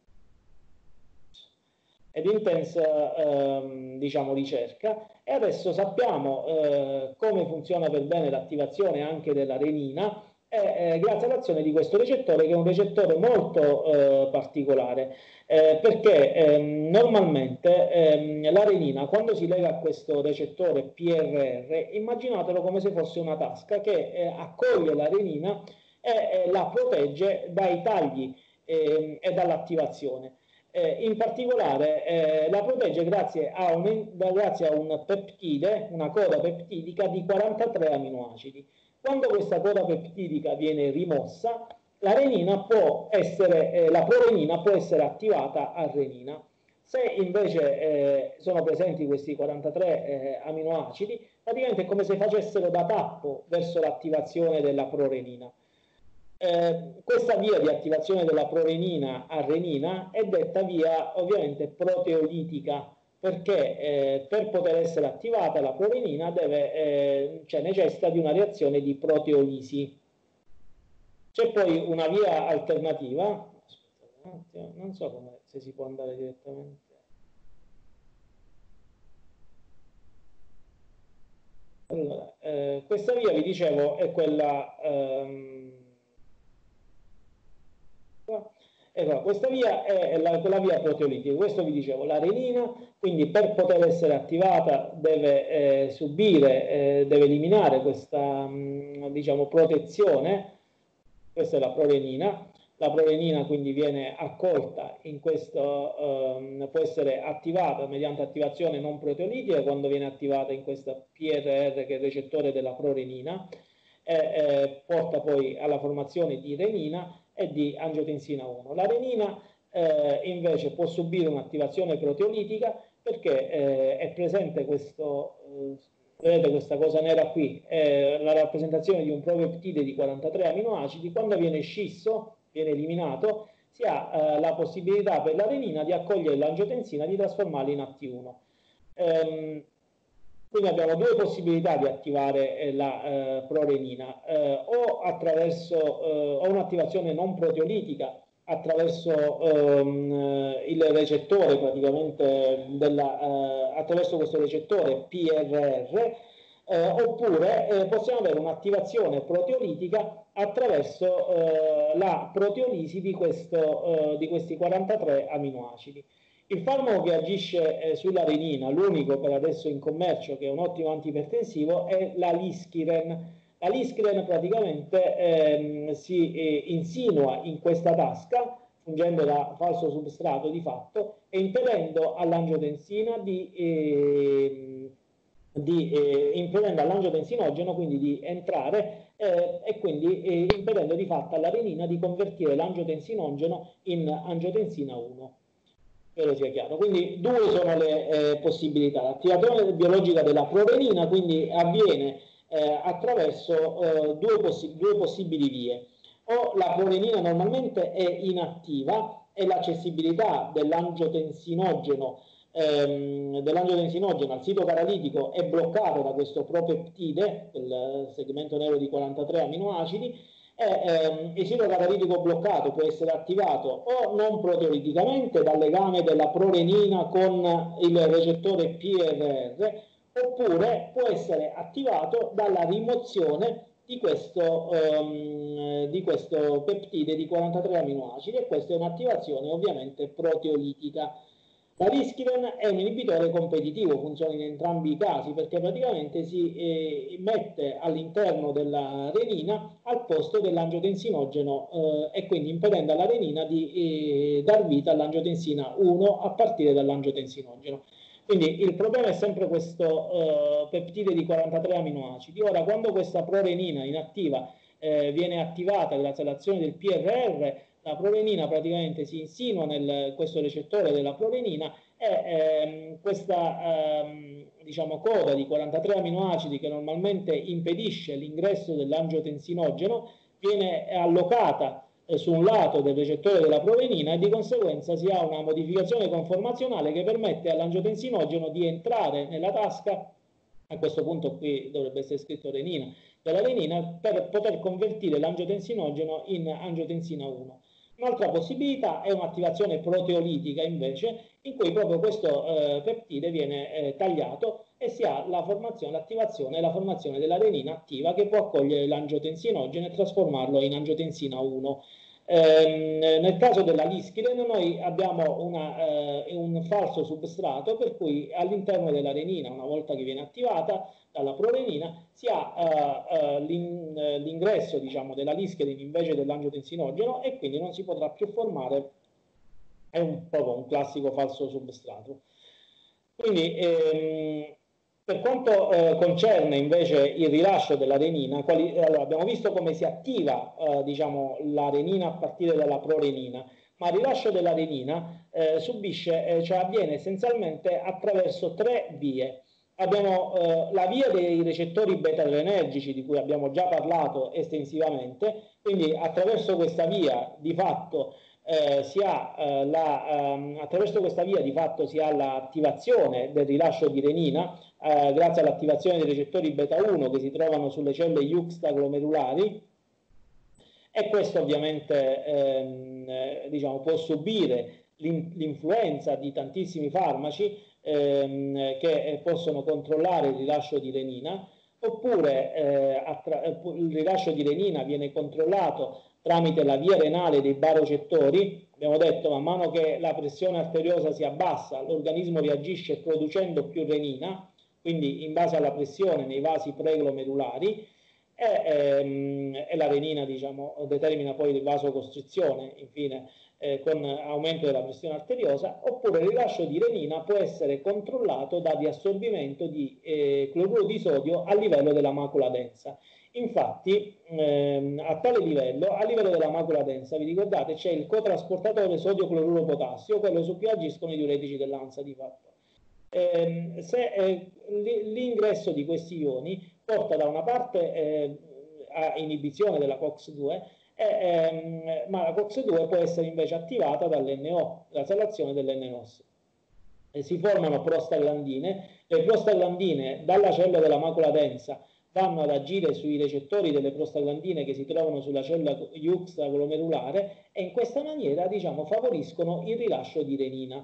Ed intensa diciamo, ricerca, e adesso sappiamo come funziona per bene l'attivazione anche della renina grazie all'azione di questo recettore, che è un recettore molto particolare, perché normalmente la renina, quando si lega a questo recettore PRR, immaginatelo come se fosse una tasca che accoglie la renina e la protegge dai tagli e dall'attivazione. In particolare la protegge grazie a un peptide, una coda peptidica di 43 aminoacidi. Quando questa coda peptidica viene rimossa, la prorenina può essere attivata a renina. Se invece sono presenti questi 43 aminoacidi, praticamente è come se facessero da tappo verso l'attivazione della prorenina. Questa via di attivazione della prorenina a renina è detta via ovviamente proteolitica, perché per poter essere attivata la prorenina necessita di una reazione di proteolisi. C'è poi una via alternativa, aspetta un attimo, non so se si può andare direttamente. Allora, questa via, vi dicevo, è quella... questa via è quella via proteolitica, questo vi dicevo, la renina, quindi per poter essere attivata deve deve eliminare questa diciamo, protezione, questa è la prorenina quindi viene accolta in questo, può essere attivata mediante attivazione non proteolitica quando viene attivata in questa PRR che è il recettore della prorenina, porta poi alla formazione di renina e di angiotensina 1. La renina invece può subire un'attivazione proteolitica perché è presente questo, vedete questa cosa nera qui, la rappresentazione di un propeptide di 43 aminoacidi. Quando viene scisso, viene eliminato, si ha la possibilità per la renina di accogliere l'angiotensina e di trasformarla in AT1. Quindi abbiamo due possibilità di attivare la prorenina, o attraverso un'attivazione non proteolitica attraverso il recettore praticamente attraverso questo recettore PRR, oppure possiamo avere un'attivazione proteolitica attraverso la proteolisi di questi 43 aminoacidi. Il farmaco che agisce sulla renina, l'unico per adesso in commercio che è un ottimo antipertensivo, è la Liskiren. La Liskiren praticamente si insinua in questa tasca, fungendo da falso substrato di fatto, e impedendo all'angiotensina impedendo all'angiotensinogeno quindi di entrare e quindi impedendo di fatto alla renina di convertire l'angiotensinogeno in angiotensina 1. Spero sia chiaro. Quindi due sono le possibilità. L'attivazione biologica della prorenina quindi avviene attraverso due possibili vie. O la prorenina normalmente è inattiva e l'accessibilità dell'angiotensinogeno al sito catalitico è bloccato da questo propeptide, il segmento nero di 43 aminoacidi, il sito catalitico bloccato può essere attivato o non proteoliticamente dal legame della prorenina con il recettore PRR, oppure può essere attivato dalla rimozione di questo peptide di 43 aminoacidi, e questa è un'attivazione ovviamente proteolitica. La Liskiren è un inibitore competitivo, funziona in entrambi i casi perché praticamente si mette all'interno della renina al posto dell'angiotensinogeno e quindi impedendo alla renina di dar vita all'angiotensina 1 a partire dall'angiotensinogeno. Quindi il problema è sempre questo peptide di 43 aminoacidi. Ora, quando questa prorenina inattiva viene attivata grazie all'azione del PRR, la prorenina praticamente si insinua in questo recettore della prorenina e questa diciamo, coda di 43 aminoacidi che normalmente impedisce l'ingresso dell'angiotensinogeno viene allocata su un lato del recettore della prorenina e di conseguenza si ha una modificazione conformazionale che permette all'angiotensinogeno di entrare nella tasca, a questo punto qui dovrebbe essere scritto renina, della renina, per poter convertire l'angiotensinogeno in angiotensina 1. Un'altra possibilità è un'attivazione proteolitica invece, in cui proprio questo peptide viene tagliato e si ha l'attivazione e la formazione della renina attiva che può accogliere l'angiotensinogeno e trasformarlo in angiotensina 1. Nel caso della Liskiren noi abbiamo un falso substrato per cui all'interno della renina, una volta che viene attivata dalla prorenina, si ha l'ingresso diciamo, della Liskiren invece dell'angiotensinogeno e quindi non si potrà più formare, è proprio un classico falso substrato. Quindi Per quanto concerne invece il rilascio della renina, allora, abbiamo visto come si attiva diciamo, la renina a partire dalla prorenina, ma il rilascio della renina cioè avviene essenzialmente attraverso tre vie. Abbiamo la via dei recettori beta-adrenergici di cui abbiamo già parlato estensivamente, quindi attraverso questa via di fatto attraverso questa via di fatto si ha l'attivazione del rilascio di renina grazie all'attivazione dei recettori beta 1 che si trovano sulle celle juxtaglomerulari, e questo ovviamente diciamo, può subire l'influenza di tantissimi farmaci che possono controllare il rilascio di renina, oppure il rilascio di renina viene controllato tramite la via renale dei barocettori. Abbiamo detto, man mano che la pressione arteriosa si abbassa, l'organismo reagisce producendo più renina, quindi in base alla pressione nei vasi preglomerulari, e la renina diciamo, determina poi il vasocostrizione, infine con aumento della pressione arteriosa. Oppure il rilascio di renina può essere controllato da riassorbimento di cloruro di sodio a livello della macula densa. Infatti a tale livello, a livello della macula densa, vi ricordate, c'è il cotrasportatore sodio-cloruro potassio, quello su cui agiscono i diuretici dell'ANSA di fatto. L'ingresso di questi ioni porta da una parte a inibizione della COX-2, ma la COX-2 può essere invece attivata dall'NO, la salazione dell'NOS. Si formano prostaglandine, le prostaglandine dalla cella della macula densa vanno ad agire sui recettori delle prostaglandine che si trovano sulla cella juxtaglomerulare e in questa maniera diciamo, favoriscono il rilascio di renina.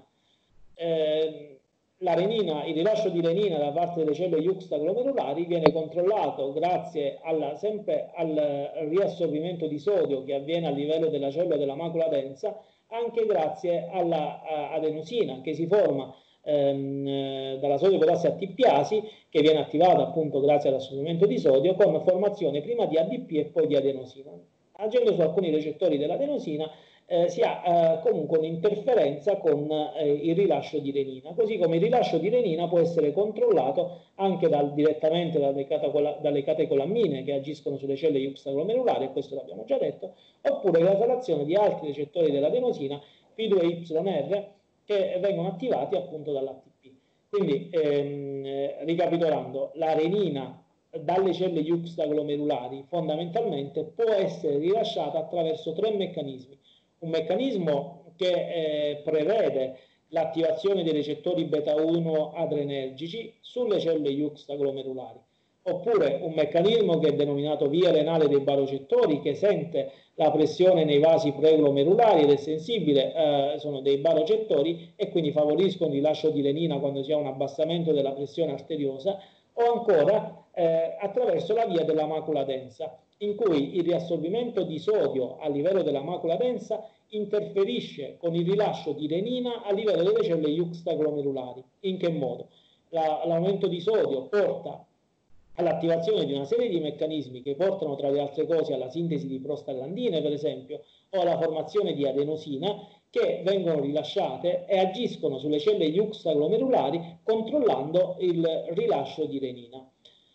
Il rilascio di renina da parte delle celle juxtaglomerulari viene controllato grazie sempre al riassorbimento di sodio che avviene a livello della cellula della macula densa, anche grazie alla adenosina che si forma dalla sodio-potassio ATPasi, che viene attivata appunto grazie all'assorbimento di sodio, con formazione prima di ADP e poi di adenosina. Agendo su alcuni recettori dell'adenosina si ha comunque un'interferenza con il rilascio di renina, così come il rilascio di renina può essere controllato anche direttamente dalle catecolammine che agiscono sulle celle juxtaglomerulari, e questo l'abbiamo già detto, oppure la salazione di altri recettori dell'adenosina P2YR che vengono attivati appunto dall'ATP. Quindi ricapitolando, la renina dalle celle juxtaglomerulari fondamentalmente può essere rilasciata attraverso tre meccanismi. Un meccanismo che prevede l'attivazione dei recettori beta 1 adrenergici sulle celle juxtaglomerulari, oppure un meccanismo che è denominato via renale dei barocettori, che sente la pressione nei vasi preglomerulari ed è sensibile, sono dei barocettori e quindi favoriscono il rilascio di renina quando si ha un abbassamento della pressione arteriosa, o ancora attraverso la via della macula densa, in cui il riassorbimento di sodio a livello della macula densa interferisce con il rilascio di renina a livello delle celle juxtaglomerulari. In che modo? L'aumento di sodio porta all'attivazione di una serie di meccanismi che portano tra le altre cose alla sintesi di prostaglandine, per esempio, o alla formazione di adenosina, che vengono rilasciate e agiscono sulle celle juxtaglomerulari controllando il rilascio di renina.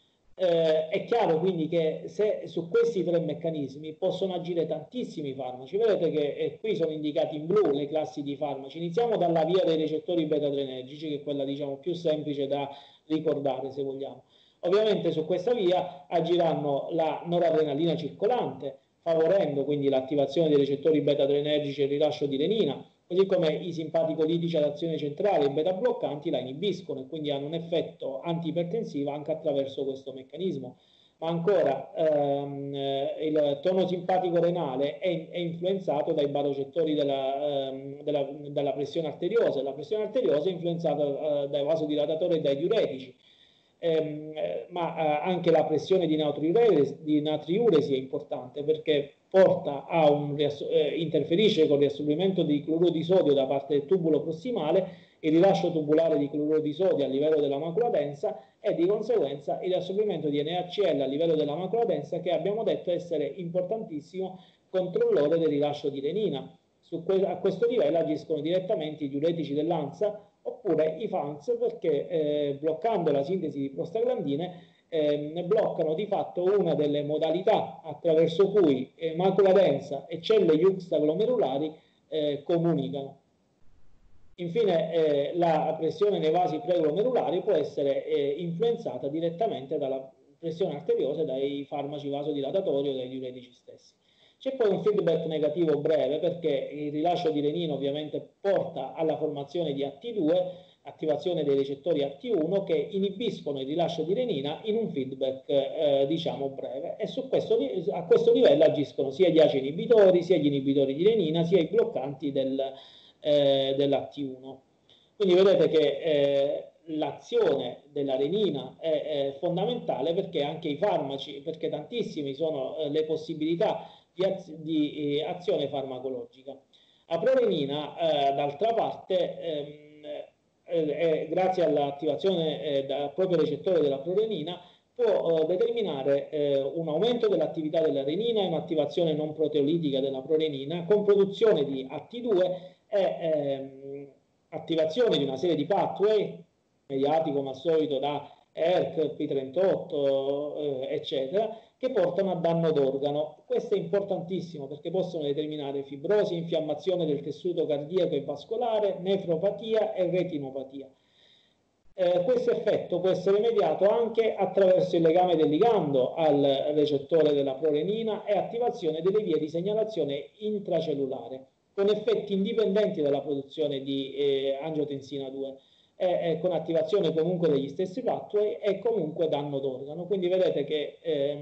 È chiaro quindi che se su questi tre meccanismi possono agire tantissimi farmaci. Vedete che qui sono indicati in blu le classi di farmaci. Iniziamo dalla via dei recettori beta-adrenergici, che è quella diciamo più semplice da ricordare, se vogliamo. Ovviamente su questa via agiranno la noradrenalina circolante, favorendo quindi l'attivazione dei recettori beta-adrenergici e il rilascio di renina, così come i simpaticolitici ad azione centrale e i beta bloccanti la inibiscono e quindi hanno un effetto antiipertensivo anche attraverso questo meccanismo. Ma ancora il tono simpatico renale è influenzato dai barocettori della pressione arteriosa. La pressione arteriosa è influenzata dai vasodilatatori e dai diuretici. Ma anche la pressione di natriuresi è importante, perché porta a interferisce con il riassorbimento di cloruro di sodio da parte del tubulo prossimale, il rilascio tubulare di cloruro di sodio a livello della macula densa e di conseguenza il riassorbimento di NaCl a livello della macula densa, che abbiamo detto essere importantissimo controllore del rilascio di renina. a questo livello agiscono direttamente i diuretici dell'ANSA oppure i FANS, perché bloccando la sintesi di prostaglandine bloccano di fatto una delle modalità attraverso cui macula densa e cellule juxtaglomerulari comunicano. Infine, la pressione nei vasi preglomerulari può essere influenzata direttamente dalla pressione arteriosa e dai farmaci vasodilatatori o dai diuretici stessi. C'è poi un feedback negativo breve, perché il rilascio di renina ovviamente porta alla formazione di AT2, attivazione dei recettori AT1 che inibiscono il rilascio di renina in un feedback diciamo breve, e a questo livello agiscono sia gli ACE inibitori, sia gli inibitori di renina, sia i bloccanti dell'AT1. Quindi vedete che l'azione della renina è fondamentale, perché anche i farmaci, perché tantissime sono le possibilità di azione farmacologica. La prorenina, d'altra parte, grazie all'attivazione dal proprio recettore della prorenina, può determinare un aumento dell'attività della renina e un'attivazione non proteolitica della prorenina, con produzione di AT2 e attivazione di una serie di pathway mediati come al solito da ERK, P38, eccetera, che portano a danno d'organo. Questo è importantissimo perché possono determinare fibrosi, infiammazione del tessuto cardiaco e vascolare, nefropatia e retinopatia. Questo effetto può essere mediato anche attraverso il legame del ligando al recettore della prorenina e attivazione delle vie di segnalazione intracellulare, con effetti indipendenti dalla produzione di angiotensina 2, con attivazione comunque degli stessi pathway e comunque danno d'organo. Quindi vedete che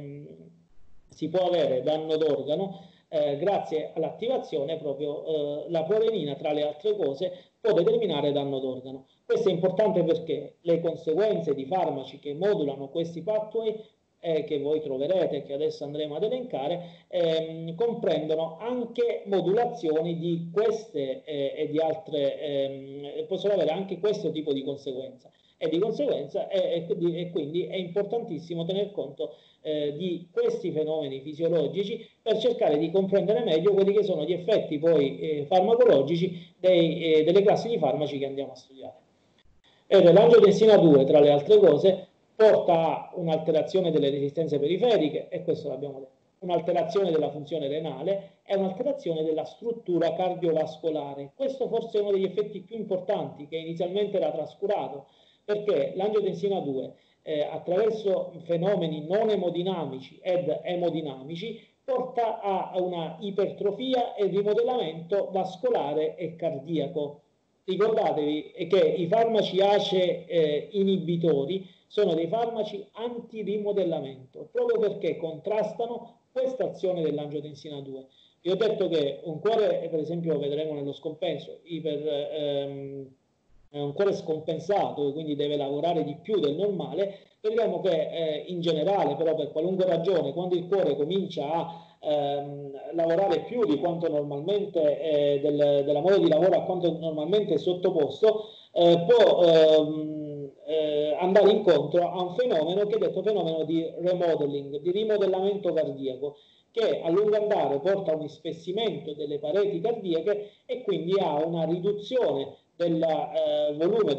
si può avere danno d'organo grazie all'attivazione proprio la prorenina, tra le altre cose, può determinare danno d'organo. Questo è importante perché le conseguenze di farmaci che modulano questi pathway che voi troverete, che adesso andremo ad elencare, comprendono anche modulazioni di queste e di altre, possono avere anche questo tipo di conseguenza. E di conseguenza quindi è importantissimo tener conto di questi fenomeni fisiologici per cercare di comprendere meglio quelli che sono gli effetti poi farmacologici delle classi di farmaci che andiamo a studiare. L'angiotensina 2, tra le altre cose, porta a un'alterazione delle resistenze periferiche, e questo l'abbiamo detto, un'alterazione della funzione renale e un'alterazione della struttura cardiovascolare. Questo forse è uno degli effetti più importanti, che inizialmente era trascurato, perché l'angiotensina 2, attraverso fenomeni non emodinamici ed emodinamici, porta a una ipertrofia e rimodellamento vascolare e cardiaco. Ricordatevi che i farmaci ACE inibitori sono dei farmaci antirimodellamento, proprio perché contrastano questa azione dell'angiotensina 2. Vi ho detto che un cuore, per esempio, vedremo nello scompenso, è un cuore scompensato, quindi deve lavorare di più del normale. Vedremo che in generale, però, per qualunque ragione, quando il cuore comincia a lavorare più di quanto normalmente della modo di lavoro a quanto normalmente è sottoposto, può andare incontro a un fenomeno che è detto fenomeno di remodeling, di rimodellamento cardiaco, che a lungo andare porta a un ispessimento delle pareti cardiache e quindi a una riduzione del volume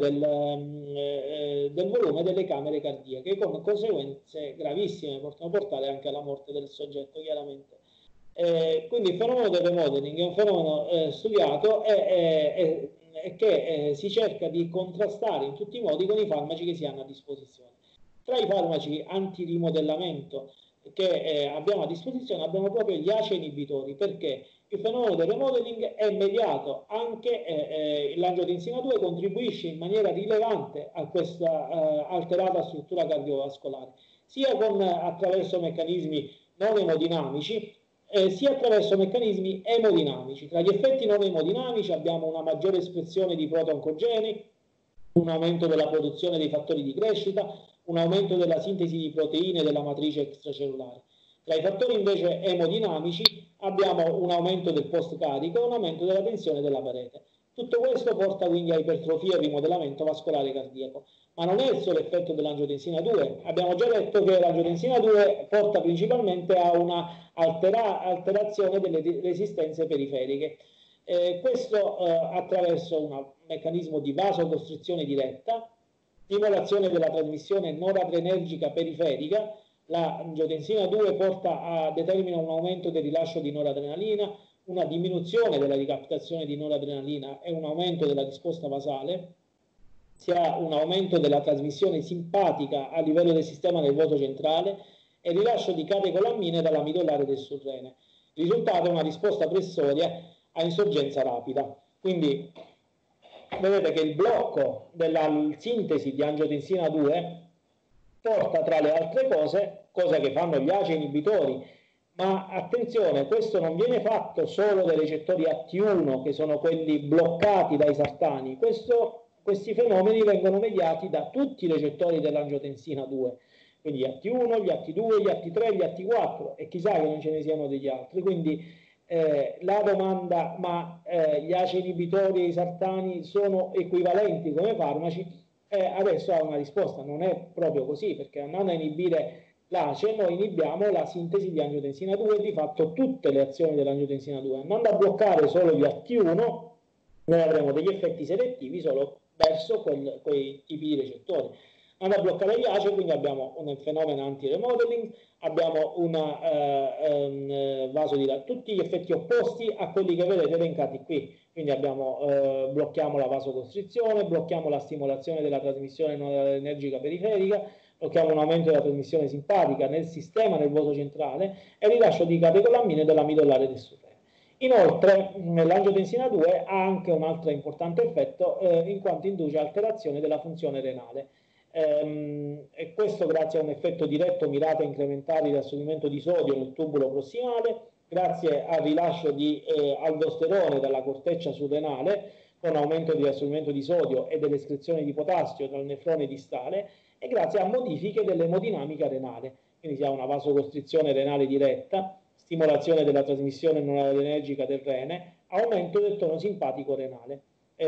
delle camere cardiache, con conseguenze gravissime, possono portare anche alla morte del soggetto, chiaramente. Quindi il fenomeno del remodeling è un fenomeno studiato e che si cerca di contrastare in tutti i modi con i farmaci che si hanno a disposizione. Tra i farmaci antirimodellamento che abbiamo a disposizione abbiamo proprio gli ACE inibitori, perché il fenomeno del remodeling è mediato anche, l'angiotensina 2 contribuisce in maniera rilevante a questa alterata struttura cardiovascolare, sia attraverso meccanismi non emodinamici, sia attraverso meccanismi emodinamici. Tra gli effetti non emodinamici abbiamo una maggiore espressione di protoncogeni, un aumento della produzione dei fattori di crescita, un aumento della sintesi di proteine della matrice extracellulare. Tra i fattori invece emodinamici abbiamo un aumento del post-carico e un aumento della tensione della parete. Tutto questo porta quindi a ipertrofia e rimodellamento vascolare cardiaco. Ma non è il solo effetto dell'angiotensina 2. Abbiamo già detto che l'angiotensina 2 porta principalmente a una alterazione delle resistenze periferiche. Questo attraverso un meccanismo di vasocostrizione diretta, stimolazione della trasmissione noradrenergica periferica. La angiotensina 2 determina un aumento del rilascio di noradrenalina, una diminuzione della ricaptazione di noradrenalina e un aumento della risposta basale. Si ha un aumento della trasmissione simpatica a livello del sistema nervoso centrale e rilascio di catecolammine dalla midollare del surrene. Il risultato è una risposta pressoria a insorgenza rapida. Quindi vedete che il blocco della sintesi di angiotensina 2 porta tra le altre cose che fanno gli ACE inibitori, ma attenzione, questo non viene fatto solo dai recettori AT1 che sono quelli bloccati dai sartani, questi fenomeni vengono mediati da tutti i recettori dell'angiotensina 2, quindi gli AT1, gli AT2, gli AT3, gli AT4 e chissà che non ce ne siano degli altri. Quindi la domanda, ma gli ACE inibitori e i sartani sono equivalenti come farmaci? Adesso ha una risposta, non è proprio così, perché andando a inibire l'ACE noi inibiamo la sintesi di angiotensina 2 e di fatto tutte le azioni dell'angiotensina 2. Andando a bloccare solo gli AT1 noi avremo degli effetti selettivi solo verso quei tipi di recettori. Andando a bloccare gli ACE, quindi abbiamo un fenomeno anti-remodeling, abbiamo una vasodilazione, tutti gli effetti opposti a quelli che vedete elencati qui. Quindi blocchiamo la vasocostrizione, blocchiamo la stimolazione della trasmissione noradrenergica periferica, blocchiamo un aumento della trasmissione simpatica nel sistema nervoso centrale e il rilascio di catecolammine della midollare del surrene. Inoltre l'angiotensina 2 ha anche un altro importante effetto in quanto induce alterazione della funzione renale. E questo grazie a un effetto diretto mirato a incrementare il riassorbimento di sodio nel tubulo prossimale, grazie al rilascio di aldosterone dalla corteccia surrenale con aumento di riassorbimento di sodio e dell'escrezione di potassio dal nefrone distale e grazie a modifiche dell'emodinamica renale. Quindi si ha una vasocostrizione renale diretta, stimolazione della trasmissione noradrenergica del rene, aumento del tono simpatico renale,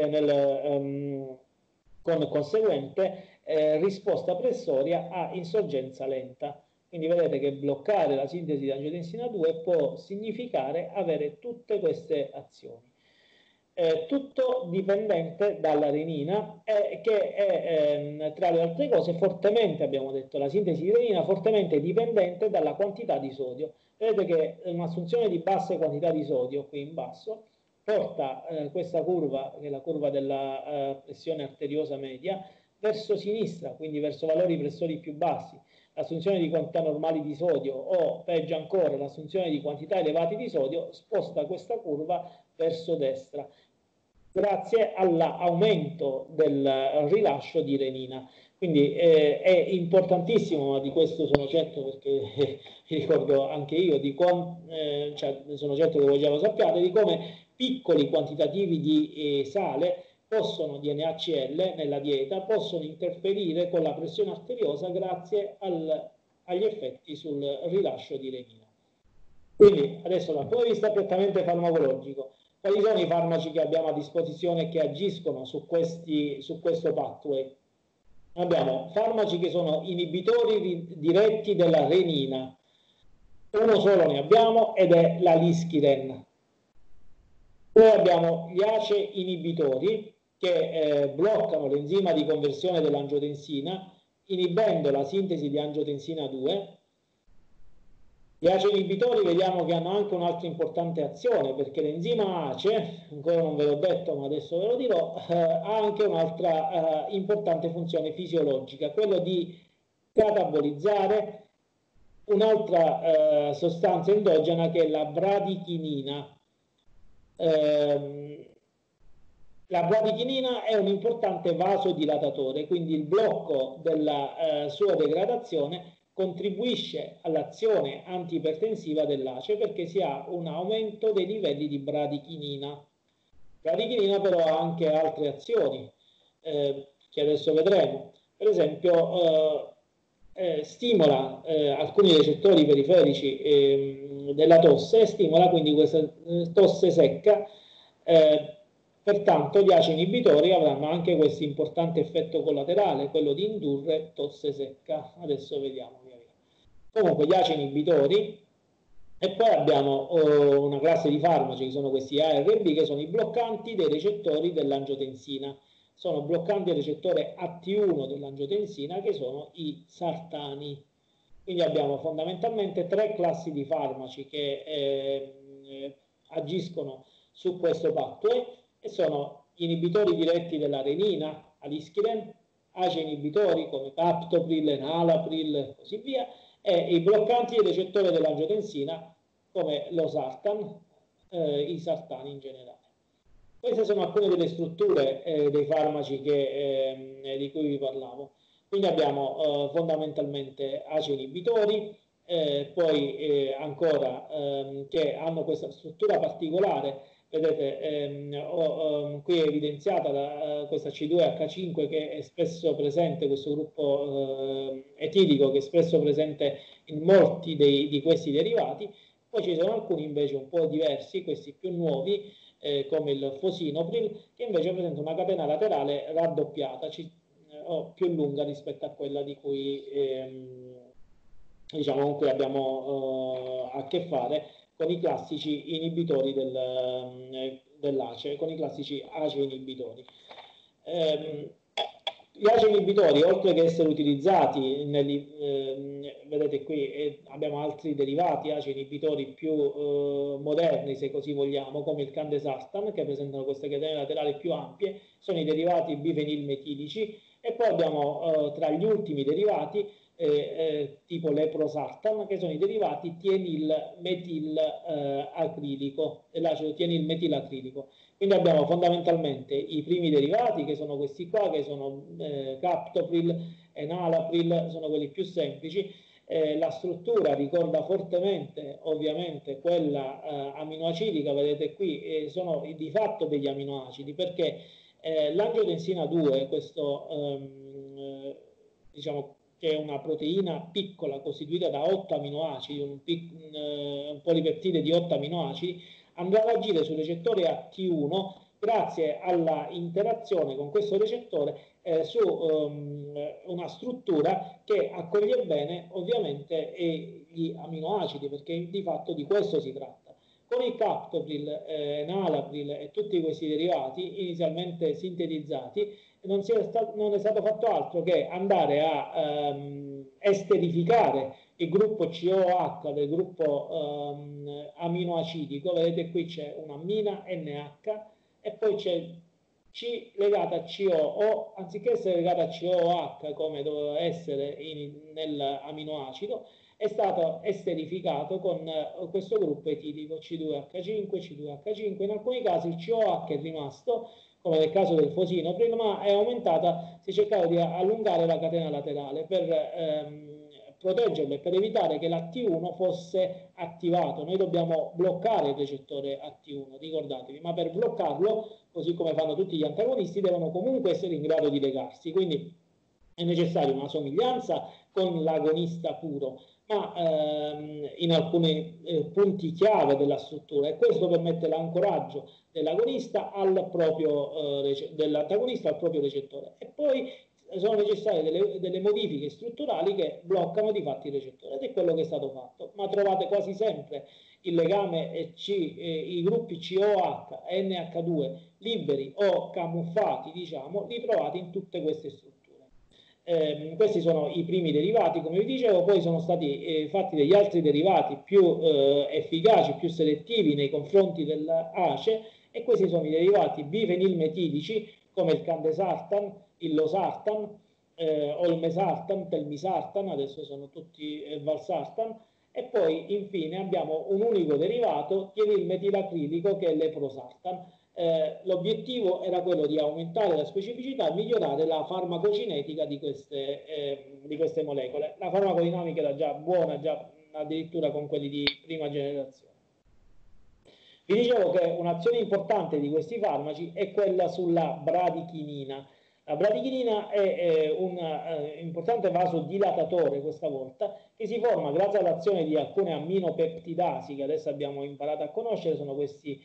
con conseguente risposta pressoria a insorgenza lenta. Quindi vedete che bloccare la sintesi di angiotensina 2 può significare avere tutte queste azioni. Tutto dipendente dalla renina che è tra le altre cose fortemente, abbiamo detto, la sintesi di renina fortemente dipendente dalla quantità di sodio. Vedete che un'assunzione di basse quantità di sodio qui in basso porta questa curva, che è la curva della pressione arteriosa media, verso sinistra, quindi verso valori pressori più bassi. L'assunzione di quantità normali di sodio o peggio ancora l'assunzione di quantità elevate di sodio sposta questa curva verso destra grazie all'aumento del rilascio di renina. Quindi è importantissimo, ma di questo sono certo perché mi ricordo anche io, sono certo che voi già lo sappiate, di come piccoli quantitativi di sale di NaCl nella dieta possono interferire con la pressione arteriosa grazie agli effetti sul rilascio di renina. Quindi adesso dal punto di vista prettamente farmacologico, quali sono i farmaci che abbiamo a disposizione che agiscono su questo pathway? Abbiamo farmaci che sono inibitori diretti della renina, uno solo ne abbiamo ed è la Liskiren. Poi abbiamo gli ACE inibitori che bloccano l'enzima di conversione dell'angiotensina, inibendo la sintesi di angiotensina 2. Gli ACE inibitori vediamo che hanno anche un'altra importante azione, perché l'enzima ACE, ancora non ve l'ho detto ma adesso ve lo dirò, ha anche un'altra importante funzione fisiologica, quello di catabolizzare un'altra sostanza endogena che è la bradichinina. La bradichinina è un importante vasodilatatore, quindi il blocco della sua degradazione contribuisce all'azione antiipertensiva dell'ACE perché si ha un aumento dei livelli di bradichinina. Bradichinina però ha anche altre azioni che adesso vedremo. Per esempio stimola alcuni recettori periferici della tosse, stimola quindi questa tosse secca. Pertanto gli ACE inibitori avranno anche questo importante effetto collaterale, quello di indurre tosse secca. Adesso vediamo. Comunque gli ACE inibitori E poi abbiamo una classe di farmaci che sono questi ARB, che sono i bloccanti dei recettori dell'angiotensina. Sono bloccanti del recettore AT1 dell'angiotensina, che sono i sartani. Quindi abbiamo fondamentalmente tre classi di farmaci che agiscono su questo pathway, e sono gli inibitori diretti della renina, aliskiren, ACE inibitori come captopril, enalapril e così via, e i bloccanti del recettore dell'angiotensina come lo sartan, i sartani in generale. Queste sono alcune delle strutture dei farmaci di cui vi parlavo. Quindi abbiamo fondamentalmente ACE inibitori, poi ancora che hanno questa struttura particolare. Vedete, qui è evidenziata questa C2H5 che è spesso presente, questo gruppo etilico che è spesso presente in molti di questi derivati. Poi ci sono alcuni invece un po' diversi, questi più nuovi, come il fosinopril, che invece presenta una catena laterale raddoppiata, o più lunga rispetto a quella di cui diciamo, con cui abbiamo a che fare con i classici inibitori dell'ACE, con i classici ACE inibitori. Gli ACE inibitori, oltre che essere utilizzati, vedete qui abbiamo altri derivati ACE inibitori più moderni, se così vogliamo, come il candesartan, che presentano queste catene laterali più ampie, sono i derivati bifenilmetilici, e poi abbiamo tra gli ultimi derivati tipo leprosartan, che sono i derivati tienil-metilacrilico, dell'acido tienil-metilacrilico. Quindi abbiamo fondamentalmente i primi derivati, che sono questi qua, che sono captopril, enalapril, sono quelli più semplici. La struttura ricorda fortemente ovviamente quella aminoacidica, vedete qui, sono di fatto degli aminoacidi, perché l'angiotensina 2, questo diciamo che è una proteina piccola costituita da 8 aminoacidi, un polipeptide di 8 aminoacidi, andrà ad agire sul recettore AT1 grazie alla interazione con questo recettore su una struttura che accoglie bene ovviamente gli aminoacidi, perché di fatto di questo si tratta. Con il captopril, enalapril e tutti questi derivati inizialmente sintetizzati non è stato fatto altro che andare a esterificare il gruppo COH del gruppo aminoacidico. Vedete qui c'è una ammina NH e poi c'è C legata a COO, anziché essere legata a COH come doveva essere nell'aminoacido, è stato esterificato con questo gruppo etilico C2H5, C2H5. In alcuni casi il COH è rimasto, come nel caso del fosinopril, ma è aumentata, si è cercato di allungare la catena laterale per proteggerlo e per evitare che l'AT1 fosse attivato. Noi dobbiamo bloccare il recettore AT1, ricordatevi, ma per bloccarlo, così come fanno tutti gli antagonisti, devono comunque essere in grado di legarsi, quindi è necessaria una somiglianza con l'agonista puro, ma in alcuni punti chiave della struttura, e questo permette l'ancoraggio dell'agonista dell'antagonista al proprio recettore. E poi sono necessarie delle modifiche strutturali che bloccano di fatto il recettore, ed è quello che è stato fatto. Ma trovate quasi sempre il legame i gruppi COH e NH2 liberi o camuffati, diciamo, li trovate in tutte queste strutture. Questi sono i primi derivati, come vi dicevo. Poi sono stati fatti degli altri derivati più efficaci, più selettivi nei confronti dell'ACE, e questi sono i derivati bifenilmetilici come il candesartan, il losartan, o il mesartan, telmisartan, adesso sono tutti valsartan, e poi infine abbiamo un unico derivato, tienilmetilacrilico, che è l'eprosartan. L'obiettivo era quello di aumentare la specificità e migliorare la farmacocinetica di queste molecole. La farmacodinamica era già buona, già addirittura con quelli di prima generazione. Vi dicevo che un'azione importante di questi farmaci è quella sulla bradichinina. La bradichinina è un importante vasodilatatore, questa volta, che si forma grazie all'azione di alcune aminopeptidasi che adesso abbiamo imparato a conoscere. Sono questi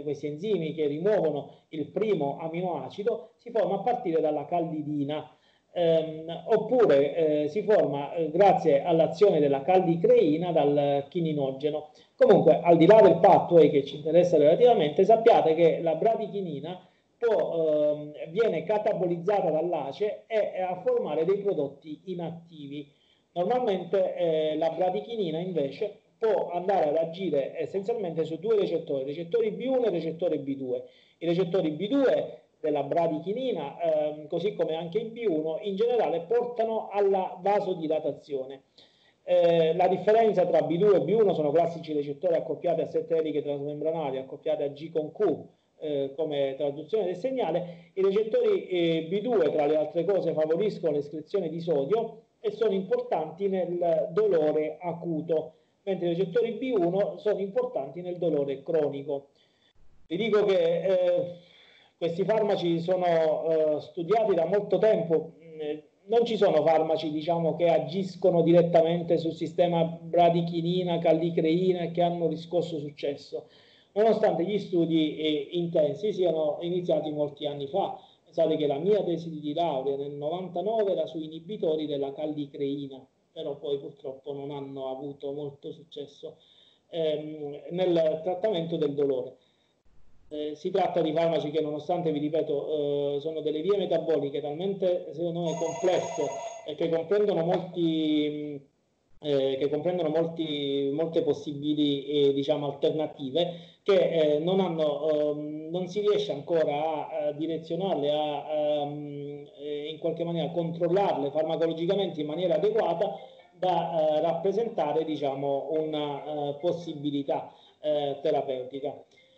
enzimi che rimuovono il primo aminoacido. Si forma a partire dalla callidina. oppure si forma grazie all'azione della caldicreina dal chininogeno. Comunque, al di là del pathway che ci interessa relativamente, sappiate che la bradichinina viene catabolizzata dall'ace e a formare dei prodotti inattivi. Normalmente la bradichinina invece può andare ad agire essenzialmente su due recettori, recettori B1 e recettori B2. I recettori B2 della bradichinina, così come anche il B1, in generale portano alla vasodilatazione. La differenza tra B2 e B1 sono classici recettori accoppiati a 7 eliche trasmembranali, accoppiati a G con Q, come traduzione del segnale. I recettori B2, tra le altre cose, favoriscono l'escrezione di sodio e sono importanti nel dolore acuto, mentre i recettori B1 sono importanti nel dolore cronico. Vi dico che questi farmaci sono studiati da molto tempo. Non ci sono farmaci, diciamo, che agiscono direttamente sul sistema bradichinina, caldicreina e che hanno riscosso successo, nonostante gli studi intensi siano iniziati molti anni fa. Pensate che la mia tesi di laurea nel 99 era su inibitori della caldicreina, però poi purtroppo non hanno avuto molto successo nel trattamento del dolore. Si tratta di farmaci che, nonostante, vi ripeto, sono delle vie metaboliche talmente, secondo me, complesse e che comprendono molte possibili diciamo, alternative, che non si riesce ancora a direzionarle, in qualche maniera controllarle farmacologicamente in maniera adeguata da rappresentare, diciamo, una possibilità terapeutica.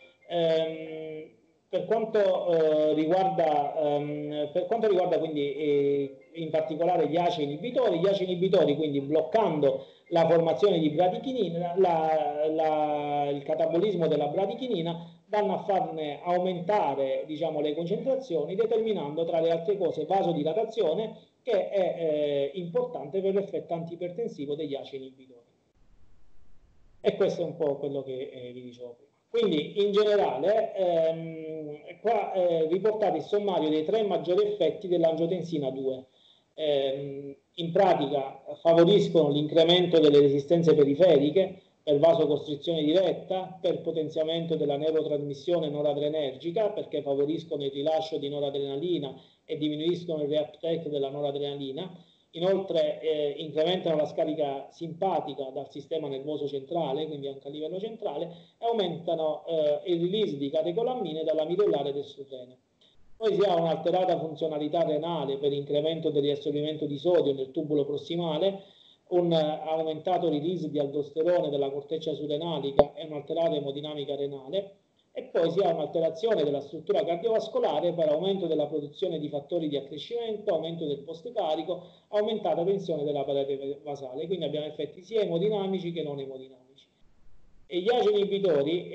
Per quanto riguarda quindi in particolare gli ACE inibitori, quindi bloccando la formazione di bradichinina, il catabolismo della bradichinina, vanno a farne aumentare, diciamo, le concentrazioni, determinando, tra le altre cose, vasodilatazione, che è importante per l'effetto antipertensivo degli ACE inibitori. E questo è un po' quello che vi dicevo prima. Quindi, in generale, qua riportate il sommario dei 3 maggiori effetti dell'angiotensina 2. In pratica favoriscono l'incremento delle resistenze periferiche per vasocostrizione diretta, per potenziamento della neurotrasmissione noradrenergica, perché favoriscono il rilascio di noradrenalina e diminuiscono il reuptake della noradrenalina. Inoltre incrementano la scarica simpatica dal sistema nervoso centrale, quindi anche a livello centrale, e aumentano il release di catecolammine dalla midollare del surrene. Poi si ha un'alterata funzionalità renale per incremento del riassorbimento di sodio nel tubulo prossimale, un aumentato release di aldosterone della corteccia surrenalica e un'alterata emodinamica renale. E poi si ha un'alterazione della struttura cardiovascolare per aumento della produzione di fattori di accrescimento, aumento del postcarico, aumentata tensione della parete vasale. Quindi abbiamo effetti sia emodinamici che non emodinamici. E gli ACE inibitori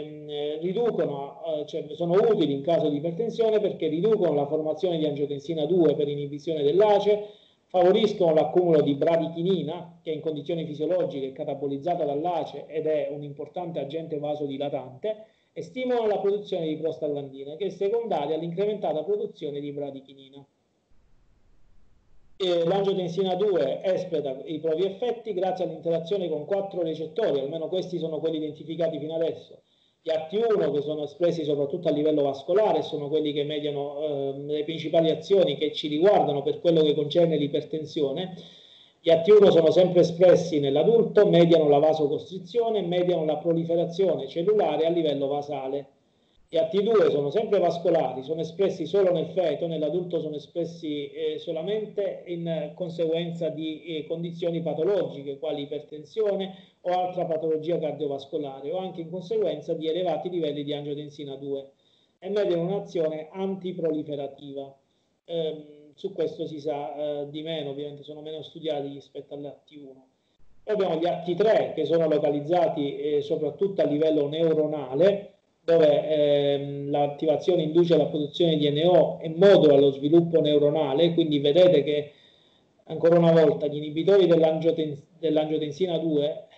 sono utili in caso di ipertensione perché riducono la formazione di angiotensina 2 per inibizione dell'ACE, favoriscono l'accumulo di bradichinina, che in condizioni fisiologiche è catabolizzata dall'ACE ed è un importante agente vasodilatante, e stimolano la produzione di prostaglandina, che è secondaria all'incrementata produzione di bradichinina. L'angiotensina 2 espleta i propri effetti grazie all'interazione con 4 recettori, almeno questi sono quelli identificati fino adesso. Gli AT1, che sono espressi soprattutto a livello vascolare, sono quelli che mediano le principali azioni che ci riguardano per quello che concerne l'ipertensione. Gli AT1 sono sempre espressi nell'adulto, mediano la vasocostrizione, mediano la proliferazione cellulare a livello vasale. Gli AT2 sono sempre vascolari, sono espressi solo nel feto, nell'adulto sono espressi solamente in conseguenza di condizioni patologiche, quali ipertensione o altra patologia cardiovascolare, o anche in conseguenza di elevati livelli di angiotensina 2, e mediano un'azione antiproliferativa. Su questo si sa di meno, ovviamente sono meno studiati rispetto all'AT1. Poi abbiamo gli AT3 che sono localizzati soprattutto a livello neuronale, dove l'attivazione induce la produzione di NO e modula lo sviluppo neuronale, quindi vedete che ancora una volta gli inibitori dell'angiotensina 2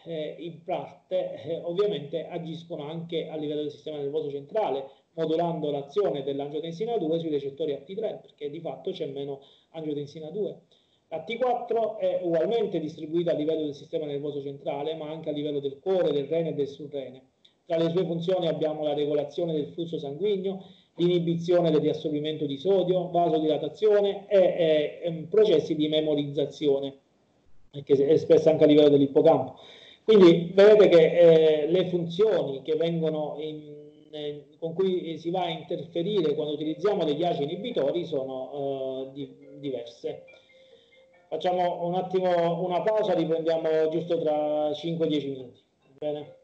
in parte ovviamente agiscono anche a livello del sistema nervoso centrale, modulando l'azione dell'angiotensina 2 sui recettori AT3, perché di fatto c'è meno angiotensina 2. La T4 è ugualmente distribuita a livello del sistema nervoso centrale, ma anche a livello del cuore, del rene e del surrene. Tra le sue funzioni abbiamo la regolazione del flusso sanguigno, l'inibizione del riassorbimento di sodio, vasodilatazione e processi di memorizzazione, che è espressa anche a livello dell'ippocampo. Quindi vedete che le funzioni che vengono con cui si va a interferire quando utilizziamo degli ACE inibitori sono diverse. Facciamo un attimo una pausa, riprendiamo giusto tra 5-10 minuti. Bene?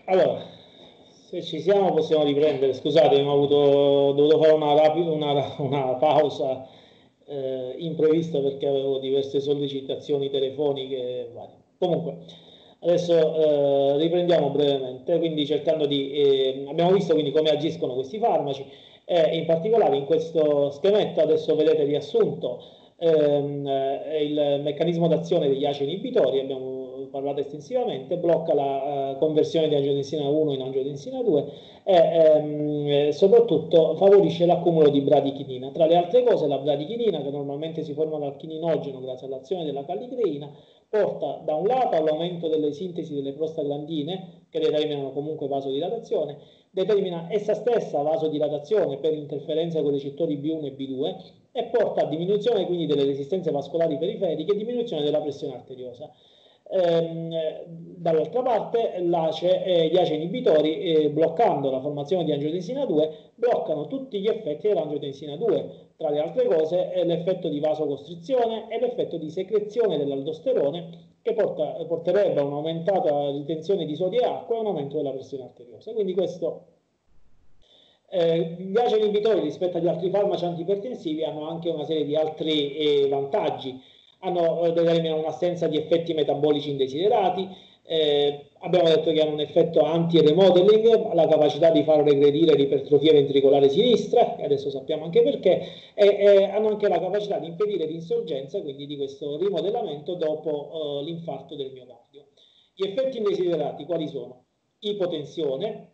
Allora, se ci siamo possiamo riprendere. Scusate, ho dovuto fare una pausa imprevista perché avevo diverse sollecitazioni telefoniche varie. Comunque, adesso riprendiamo brevemente, quindi cercando di... abbiamo visto quindi come agiscono questi farmaci e in particolare in questo scheletro adesso vedete riassunto il meccanismo d'azione degli ACE inibitori, abbiamo parlato estensivamente, blocca la conversione di angiotensina 1 in angiotensina 2 e soprattutto favorisce l'accumulo di bradichinina. Tra le altre cose la bradichinina, che normalmente si forma dal chininogeno grazie all'azione della callicreina, porta da un lato all'aumento delle sintesi delle prostaglandine, che determinano comunque vasodilatazione, determina essa stessa vasodilatazione per interferenza con i recettori B1 e B2 e porta a diminuzione quindi delle resistenze vascolari periferiche e diminuzione della pressione arteriosa. Dall'altra parte gli ACE inibitori, bloccando la formazione di angiotensina 2, bloccano tutti gli effetti dell'angiotensina 2, tra le altre cose l'effetto di vasocostrizione e l'effetto di secrezione dell'aldosterone che porterebbe a un'aumentata ritenzione di sodio e acqua e un aumento della pressione arteriosa. Quindi questo gli ACE inibitori rispetto agli altri farmaci antipertensivi hanno anche una serie di altri vantaggi. Determinano un'assenza di effetti metabolici indesiderati, abbiamo detto che hanno un effetto anti-remodeling, la capacità di far regredire l'ipertrofia ventricolare sinistra, e adesso sappiamo anche perché, e hanno anche la capacità di impedire l'insorgenza, quindi di questo rimodellamento dopo l'infarto del miocardio. Gli effetti indesiderati quali sono? Ipotensione,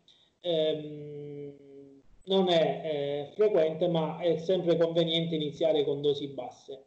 non è frequente ma è sempre conveniente iniziare con dosi basse.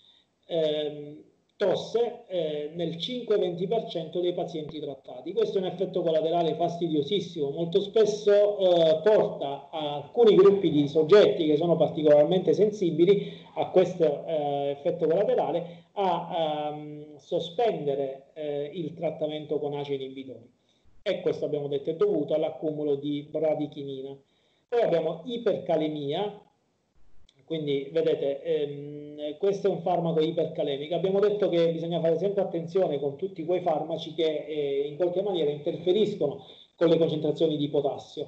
Tosse nel 5-20% dei pazienti trattati. Questo è un effetto collaterale fastidiosissimo, molto spesso porta a alcuni gruppi di soggetti che sono particolarmente sensibili a questo effetto collaterale a sospendere il trattamento con ACE inibitori. E questo abbiamo detto è dovuto all'accumulo di bradichinina. Poi abbiamo ipercalemia. Quindi vedete, questo è un farmaco ipercalemico. Abbiamo detto che bisogna fare sempre attenzione con tutti quei farmaci che in qualche maniera interferiscono con le concentrazioni di potassio.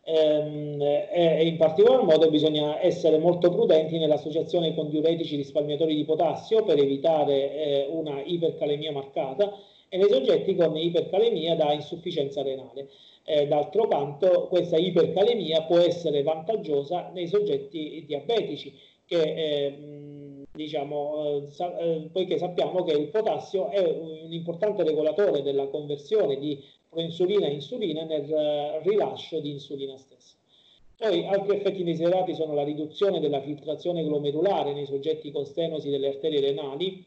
E in particolar modo bisogna essere molto prudenti nell'associazione con diuretici risparmiatori di potassio per evitare una ipercalemia marcata e nei soggetti con ipercalemia da insufficienza renale. D'altro canto questa ipercalemia può essere vantaggiosa nei soggetti diabetici che poiché sappiamo che il potassio è un importante regolatore della conversione di proinsulina e insulina nel rilascio di insulina stessa. Poi altri effetti indesiderati sono la riduzione della filtrazione glomerulare nei soggetti con stenosi delle arterie renali,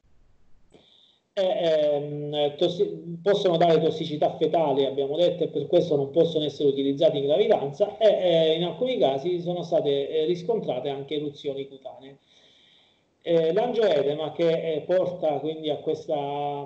possono dare tossicità fetale, abbiamo detto, e per questo non possono essere utilizzati in gravidanza e in alcuni casi sono state riscontrate anche eruzioni cutanee. L'angioedema che porta quindi a questa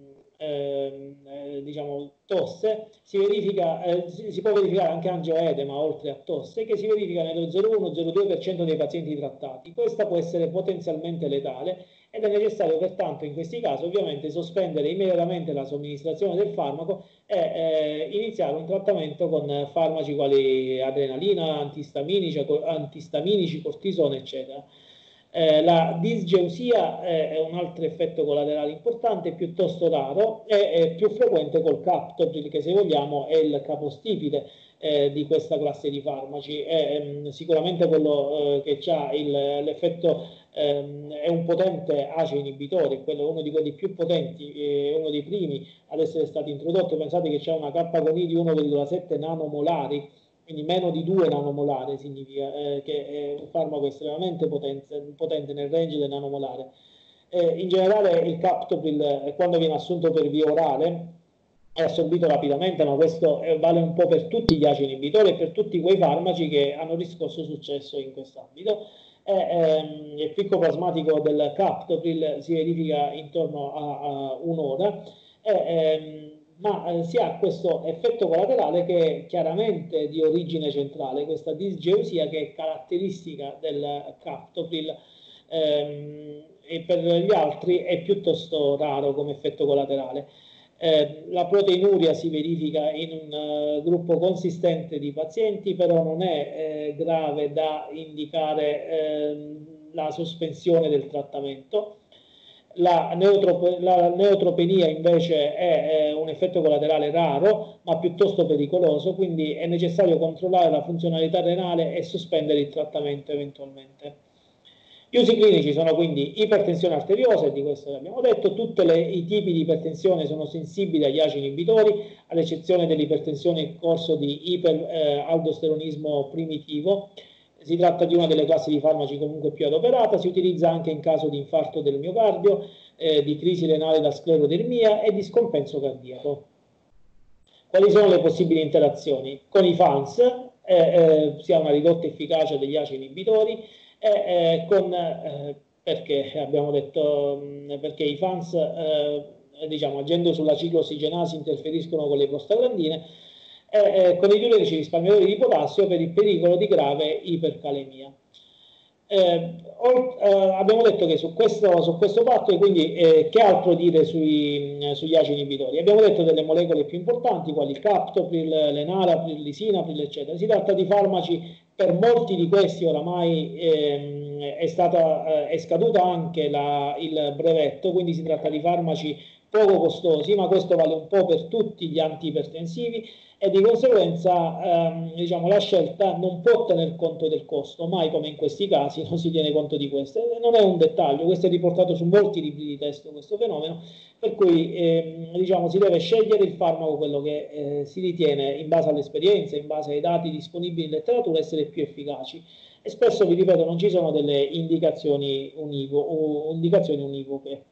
tosse si può verificare anche angioedema oltre a tosse che si verifica nello 0,1-0,2% dei pazienti trattati. Questa può essere potenzialmente letale ed è necessario pertanto in questi casi ovviamente sospendere immediatamente la somministrazione del farmaco e iniziare un trattamento con farmaci quali adrenalina, antistaminici, cortisone eccetera. La disgeusia è un altro effetto collaterale importante, piuttosto raro e è più frequente col captopril, che se vogliamo è il capostipite di questa classe di farmaci. È sicuramente quello che ha l'effetto, è un potente ACE inibitore, quello è uno di quelli più potenti, uno dei primi ad essere stato introdotto. Pensate che c'è una K-CONI di 1,7 nanomolari, quindi meno di 2 nanomolare significa che è un farmaco estremamente potente nel range del nanomolare. In generale il captopril quando viene assunto per via orale è assorbito rapidamente, ma questo vale un po' per tutti gli ACE inibitori e per tutti quei farmaci che hanno riscosso successo in quest'ambito. Il picco plasmatico del captopril si verifica intorno a un'ora ma si ha questo effetto collaterale che è chiaramente di origine centrale, questa disgeusia che è caratteristica del captopril e per gli altri è piuttosto raro come effetto collaterale. La proteinuria si verifica in un gruppo consistente di pazienti, però non è grave da indicare la sospensione del trattamento. La neutropenia invece è un effetto collaterale raro, ma piuttosto pericoloso, quindi è necessario controllare la funzionalità renale e sospendere il trattamento eventualmente. Gli usi clinici sono quindi ipertensione arteriosa, e di questo abbiamo detto, tutti i tipi di ipertensione sono sensibili agli ACE inibitori, ad eccezione dell'ipertensione in corso di iperaldosteronismo primitivo. Si tratta di una delle classi di farmaci comunque più adoperata, si utilizza anche in caso di infarto del miocardio, di crisi renale da sclerodermia e di scompenso cardiaco. Quali sono le possibili interazioni? Con i FANS si ha una ridotta efficacia degli ACE inibitori, perché abbiamo detto perché i FANS diciamo, agendo sulla cicloossigenasi interferiscono con le prostaglandine, con i diuretici risparmiatori di potassio per il pericolo di grave ipercalemia. Abbiamo detto che su questo fatto, quindi che altro dire sugli ACE inibitori? Abbiamo detto delle molecole più importanti quali il captopril, l'enalapril, l'isinapril, eccetera. Si tratta di farmaci, per molti di questi oramai è scaduto anche il brevetto, quindi si tratta di farmaci poco costosi, ma questo vale un po' per tutti gli antiipertensivi, e di conseguenza diciamo, la scelta non può tener conto del costo, mai come in questi casi non si tiene conto di questo. Non è un dettaglio, questo è riportato su molti libri di testo, questo fenomeno, per cui diciamo, si deve scegliere il farmaco, quello che si ritiene, in base all'esperienza, in base ai dati disponibili in letteratura, essere più efficaci. E spesso, vi ripeto, non ci sono delle indicazioni univoche.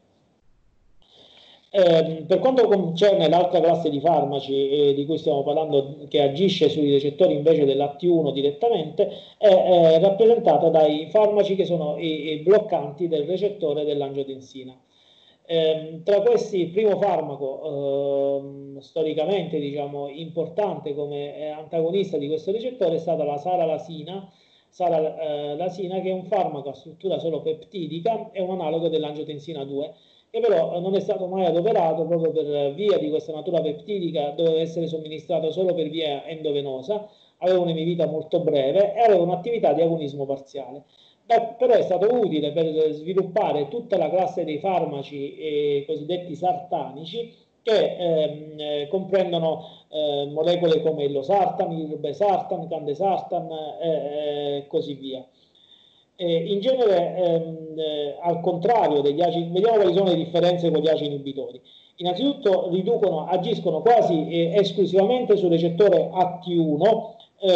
Per quanto concerne l'altra classe di farmaci di cui stiamo parlando, che agisce sui recettori invece dell'AT1 direttamente, è rappresentata dai farmaci che sono i bloccanti del recettore dell'angiotensina. Tra questi, il primo farmaco storicamente diciamo, importante come antagonista di questo recettore è stata la saralasina, che è un farmaco a struttura solo peptidica, è un analogo dell'angiotensina 2, che però non è stato mai adoperato proprio per via di questa natura peptidica, doveva essere somministrato solo per via endovenosa, aveva un'emivita molto breve e aveva un'attività di agonismo parziale. Però è stato utile per sviluppare tutta la classe dei farmaci cosiddetti sartanici, che comprendono molecole come il losartan, il irbesartan, candesartan e così via. In genere, al contrario degli ACE, vediamo quali sono le differenze con gli ACE inibitori. Innanzitutto agiscono quasi esclusivamente sul recettore AT1.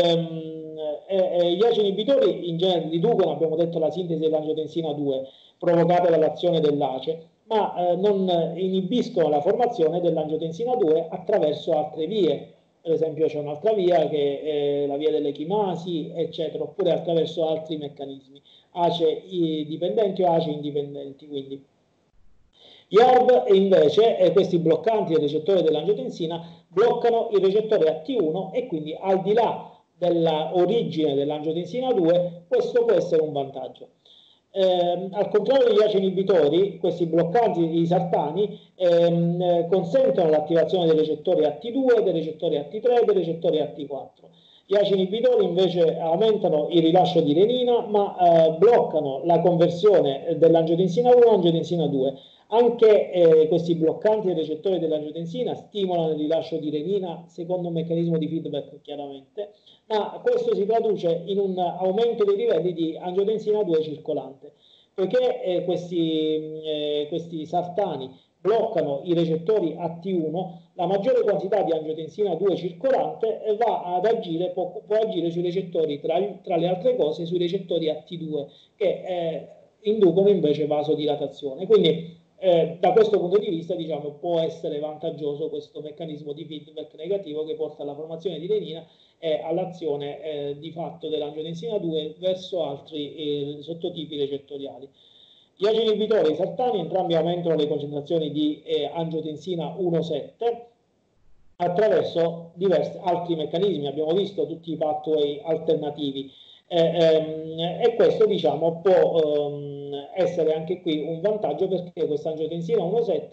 Gli ACE inibitori in genere riducono, abbiamo detto, la sintesi dell'angiotensina 2 provocata dall'azione dell'ACE, ma non inibiscono la formazione dell'angiotensina 2 attraverso altre vie. Per esempio c'è un'altra via che è la via delle chimasi, eccetera, oppure attraverso altri meccanismi, ACE dipendenti o ACE indipendenti. Quindi gli ARB invece, questi bloccanti del recettore dell'angiotensina, bloccano il recettore AT1 e quindi al di là dell'origine dell'angiotensina 2, questo può essere un vantaggio. Al contrario degli ACE inibitori, questi bloccanti, i sartani, consentono l'attivazione dei recettori AT2, dei recettori AT3 e dei recettori AT4. Gli ACE inibitori invece aumentano il rilascio di renina, ma bloccano la conversione dell'angiotensina 1 all'angiotensina 2. Anche questi bloccanti dei recettori dell'angiotensina stimolano il rilascio di renina secondo un meccanismo di feedback, chiaramente, ma questo si traduce in un aumento dei livelli di angiotensina 2 circolante. Poiché questi sartani bloccano i recettori AT1, la maggiore quantità di angiotensina 2 circolante può agire sui recettori, tra le altre cose, sui recettori AT2, che inducono invece vasodilatazione. Quindi da questo punto di vista, diciamo, può essere vantaggioso questo meccanismo di feedback negativo che porta alla formazione di renina e all'azione di fatto dell'angiotensina 2 verso altri sottotipi recettoriali. Gli ACE inibitori e i sartani entrambi aumentano le concentrazioni di angiotensina 1,7 attraverso diversi altri meccanismi. Abbiamo visto tutti i pathway alternativi e questo, diciamo, può essere anche qui un vantaggio, perché questa angiotensina 1,7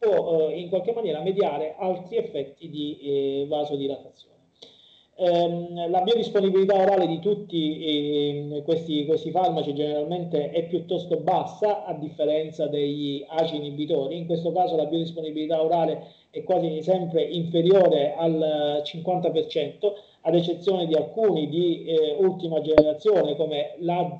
può in qualche maniera mediare altri effetti di vasodilatazione. La biodisponibilità orale di tutti questi farmaci generalmente è piuttosto bassa, a differenza degli ACE inibitori. In questo caso la biodisponibilità orale è quasi sempre inferiore al 50%, ad eccezione di alcuni di ultima generazione come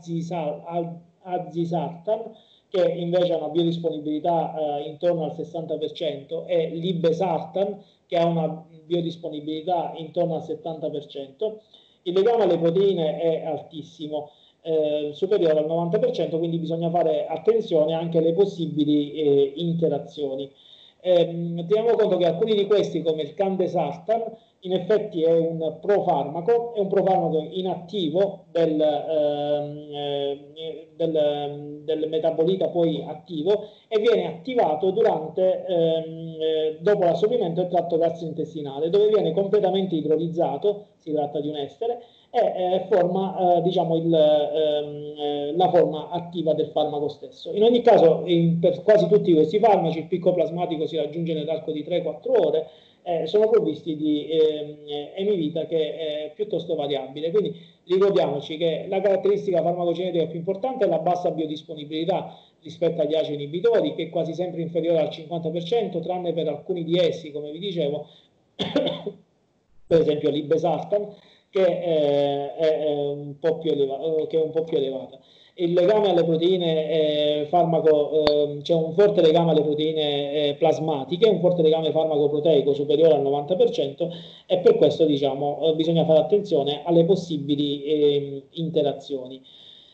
l'azisartan, che invece ha una biodisponibilità intorno al 60%, e l'ibesartan, che ha una biodisponibilità intorno al 70%. Il legame alle proteine è altissimo, superiore al 90%, quindi bisogna fare attenzione anche alle possibili interazioni. Teniamo conto che alcuni di questi, come il candesartan, in effetti è un profarmaco inattivo del metabolita poi attivo, e viene attivato dopo l'assorbimento del tratto gastrointestinale, dove viene completamente idrolizzato, si tratta di un estere, e forma diciamo la forma attiva del farmaco stesso. In ogni caso, per quasi tutti questi farmaci il picco plasmatico si raggiunge nell'arco di 3-4 ore, sono provvisti di emivita che è piuttosto variabile. Quindi ricordiamoci che la caratteristica farmacocinetica più importante è la bassa biodisponibilità rispetto agli ACE inibitori, che è quasi sempre inferiore al 50%, tranne per alcuni di essi, come vi dicevo, per esempio l'ibesartan, che è un po' più elevata. Il legame alle proteine c'è un forte legame alle proteine plasmatiche, un forte legame farmaco-proteico superiore al 90%, e per questo diciamo bisogna fare attenzione alle possibili interazioni.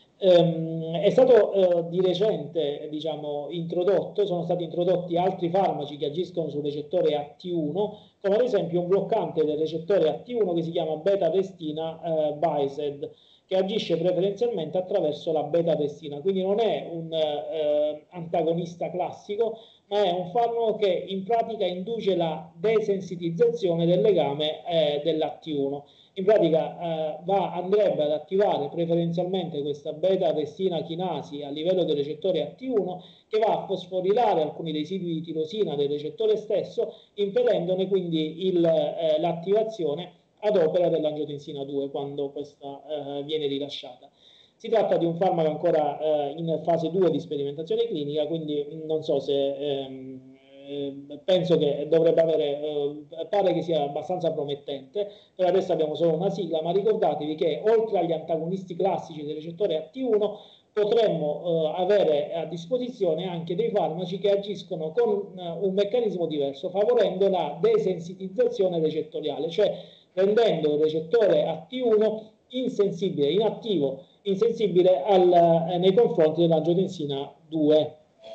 È stato di recente diciamo, sono stati introdotti altri farmaci che agiscono sul recettore AT1, come ad esempio un bloccante del recettore AT1 che si chiama beta-arrestina Biced, che agisce preferenzialmente attraverso la beta-arrestina, quindi non è un antagonista classico, ma è un farmaco che in pratica induce la desensitizzazione del legame dell'AT1. In pratica andrebbe ad attivare preferenzialmente questa beta-arrestina chinasi a livello del recettore AT1, che va a fosforilare alcuni dei siti di tirosina del recettore stesso, impedendone quindi l'attivazione ad opera dell'angiotensina 2 quando questa viene rilasciata. Si tratta di un farmaco ancora in fase 2 di sperimentazione clinica, quindi non so se penso che dovrebbe pare che sia abbastanza promettente. Per adesso abbiamo solo una sigla, ma ricordatevi che oltre agli antagonisti classici del recettore AT1 potremmo avere a disposizione anche dei farmaci che agiscono con un meccanismo diverso, favorendo la desensitizzazione recettoriale, cioè rendendo il recettore AT1 inattivo, insensibile nei confronti dell'angiotensina 2.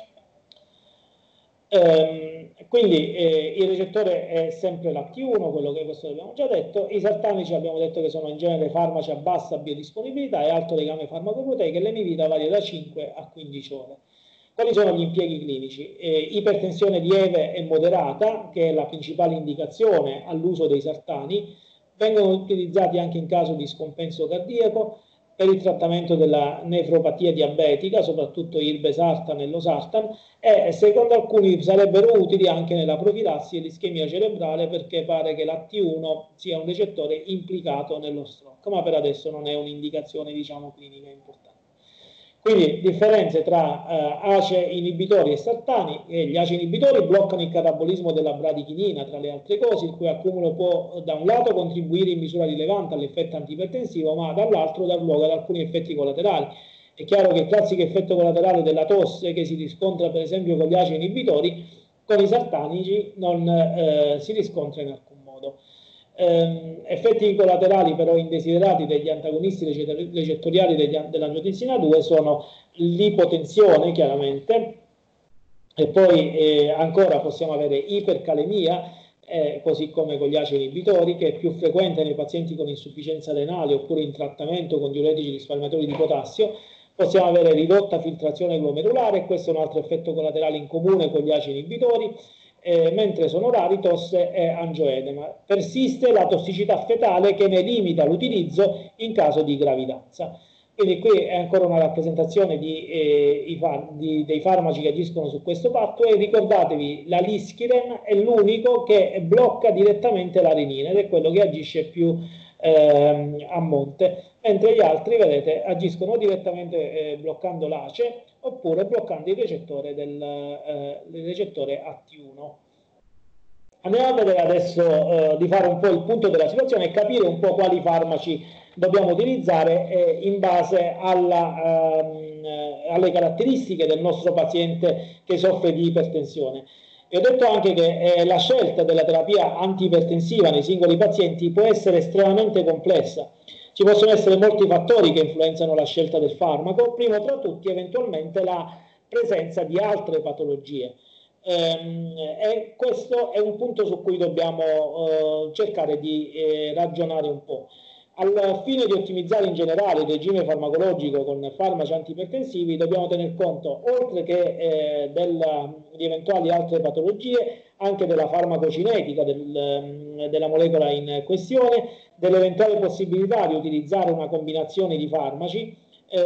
Quindi il recettore è sempre l'AT1, questo l'abbiamo già detto. I sartanici abbiamo detto che sono in genere farmaci a bassa biodisponibilità e alto legame farmacoproteico, e l'emivita varia da 5 a 15 ore. Quali sono gli impieghi clinici? Ipertensione lieve e moderata, che è la principale indicazione all'uso dei sartani. Vengono utilizzati anche in caso di scompenso cardiaco, per il trattamento della nefropatia diabetica, soprattutto irbesartan e losartan, e secondo alcuni sarebbero utili anche nella profilassi e l'ischemia cerebrale, perché pare che l'AT1 sia un recettore implicato nello stroke, ma per adesso non è un'indicazione diciamo clinica importante. Quindi differenze tra ACE inibitori e sartani. Gli ACE inibitori bloccano il catabolismo della bradichinina, tra le altre cose, il cui accumulo può da un lato contribuire in misura rilevante all'effetto antipertensivo, ma dall'altro dar luogo ad alcuni effetti collaterali. È chiaro che il classico effetto collaterale della tosse, che si riscontra per esempio con gli ACE inibitori, con i sartanici non si riscontra in alcun modo. Effetti collaterali però indesiderati degli antagonisti recettoriali dell'angiotensina 2 sono l'ipotensione, chiaramente, e poi ancora possiamo avere ipercalemia, così come con gli ACE inibitori, che è più frequente nei pazienti con insufficienza renale oppure in trattamento con diuretici risparmiatori di potassio. Possiamo avere ridotta filtrazione glomerulare, e questo è un altro effetto collaterale in comune con gli ACE inibitori, mentre sono rari tosse e angioedema. Persiste la tossicità fetale, che ne limita l'utilizzo in caso di gravidanza. Quindi qui è ancora una rappresentazione dei farmaci che agiscono su questo pathway. Ricordatevi, la Liskiren è l'unico che blocca direttamente l'arenina ed è quello che agisce più a monte, mentre gli altri, vedete, agiscono direttamente bloccando l'ACE oppure bloccando il recettore AT1. Andiamo a vedere adesso di fare un po' il punto della situazione e capire un po' quali farmaci dobbiamo utilizzare in base alle caratteristiche del nostro paziente che soffre di ipertensione. E ho detto anche che la scelta della terapia antiipertensiva nei singoli pazienti può essere estremamente complessa. Ci possono essere molti fattori che influenzano la scelta del farmaco, primo tra tutti eventualmente la presenza di altre patologie. E questo è un punto su cui dobbiamo cercare di ragionare un po'. Al fine di ottimizzare in generale il regime farmacologico con farmaci antiipertensivi dobbiamo tener conto, oltre che di eventuali altre patologie, anche della farmacocinetica della molecola in questione, dell'eventuale possibilità di utilizzare una combinazione di farmaci.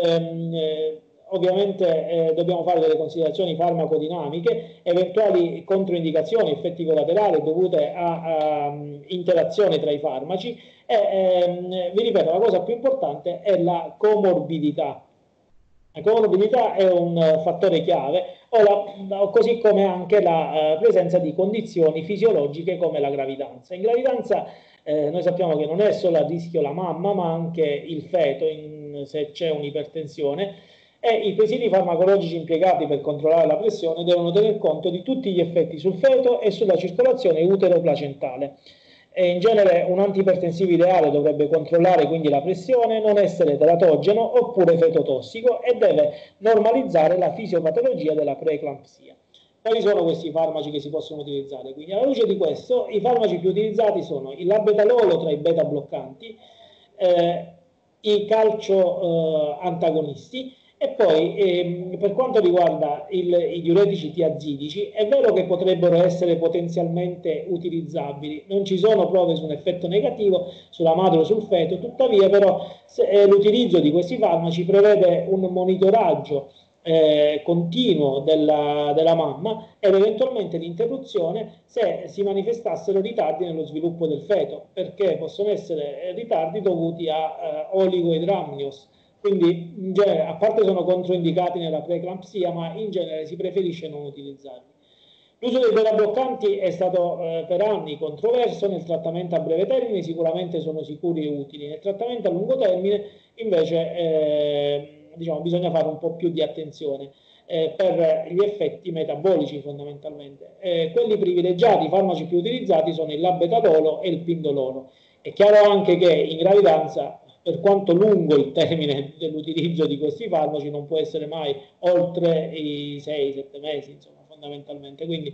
Ovviamente dobbiamo fare delle considerazioni farmacodinamiche, eventuali controindicazioni, effetti collaterali dovute a interazione tra i farmaci e vi ripeto, la cosa più importante è la comorbidità. La comorbidità è un fattore chiave, così come anche la presenza di condizioni fisiologiche come la gravidanza. In gravidanza noi sappiamo che non è solo a rischio la mamma, ma anche il feto se c'è un'ipertensione. E i presidi farmacologici impiegati per controllare la pressione devono tener conto di tutti gli effetti sul feto e sulla circolazione utero-placentale. E in genere un antiipertensivo ideale dovrebbe controllare quindi la pressione, non essere teratogeno oppure fetotossico e deve normalizzare la fisiopatologia della preeclampsia. Quali sono questi farmaci che si possono utilizzare? Quindi alla luce di questo i farmaci più utilizzati sono il labetalolo tra i beta bloccanti, i calcio antagonisti. E poi per quanto riguarda i diuretici tiazidici, è vero che potrebbero essere potenzialmente utilizzabili, non ci sono prove su un effetto negativo sulla madre o sul feto, tuttavia però l'utilizzo di questi farmaci prevede un monitoraggio continuo della mamma ed eventualmente l'interruzione se si manifestassero ritardi nello sviluppo del feto, perché possono essere ritardi dovuti a oligoidramnios. Quindi in genere, a parte sono controindicati nella preeclampsia, ma in genere si preferisce non utilizzarli. L'uso dei beta bloccanti è stato per anni controverso. Nel trattamento a breve termine sicuramente sono sicuri e utili, nel trattamento a lungo termine invece diciamo, bisogna fare un po' più di attenzione per gli effetti metabolici fondamentalmente. Quelli privilegiati, i farmaci più utilizzati sono il labetalolo e il pindololo. È chiaro anche che in gravidanza, per quanto lungo il termine dell'utilizzo di questi farmaci, non può essere mai oltre i 6-7 mesi, insomma, fondamentalmente. Quindi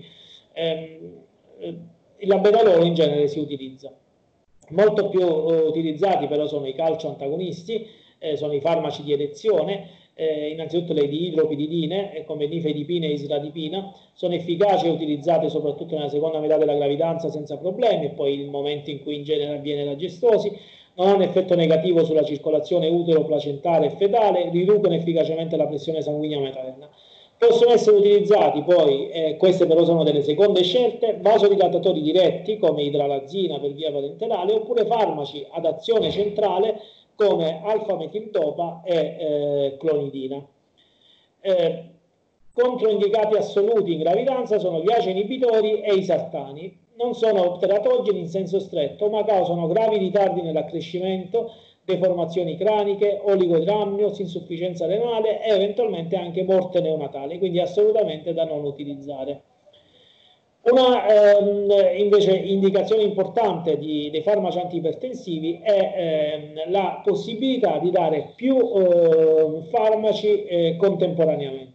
il labetalolo in genere si utilizza. Molto più utilizzati però sono i calcio antagonisti, sono i farmaci di elezione, innanzitutto le diidropididine come nifedipina e isradipina, sono efficaci e utilizzate soprattutto nella seconda metà della gravidanza senza problemi e poi il momento in cui in genere avviene la gestosi. Non hanno effetto negativo sulla circolazione utero-placentale e fetale, riducono efficacemente la pressione sanguigna materna. Possono essere utilizzati poi, queste però sono delle seconde scelte, vasodilatatori diretti come idralazina per via parenterale oppure farmaci ad azione centrale come alfa-metildopa e clonidina. Controindicati assoluti in gravidanza sono gli ACE inibitori e i sartani. Non sono teratogeni in senso stretto, ma causano gravi ritardi nell'accrescimento, deformazioni craniche, oligodramnios, insufficienza renale e eventualmente anche morte neonatale, quindi assolutamente da non utilizzare. Una invece indicazione importante dei farmaci antiipertensivi è la possibilità di dare più farmaci contemporaneamente.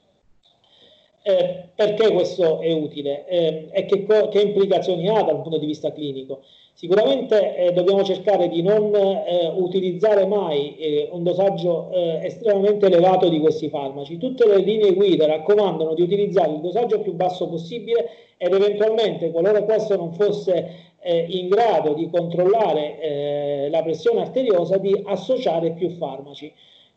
Perché questo è utile e che implicazioni ha dal punto di vista clinico? Sicuramente dobbiamo cercare di non utilizzare mai un dosaggio estremamente elevato di questi farmaci. Tutte le linee guida raccomandano di utilizzare il dosaggio più basso possibile ed eventualmente, qualora questo non fosse in grado di controllare la pressione arteriosa, di associare più farmaci.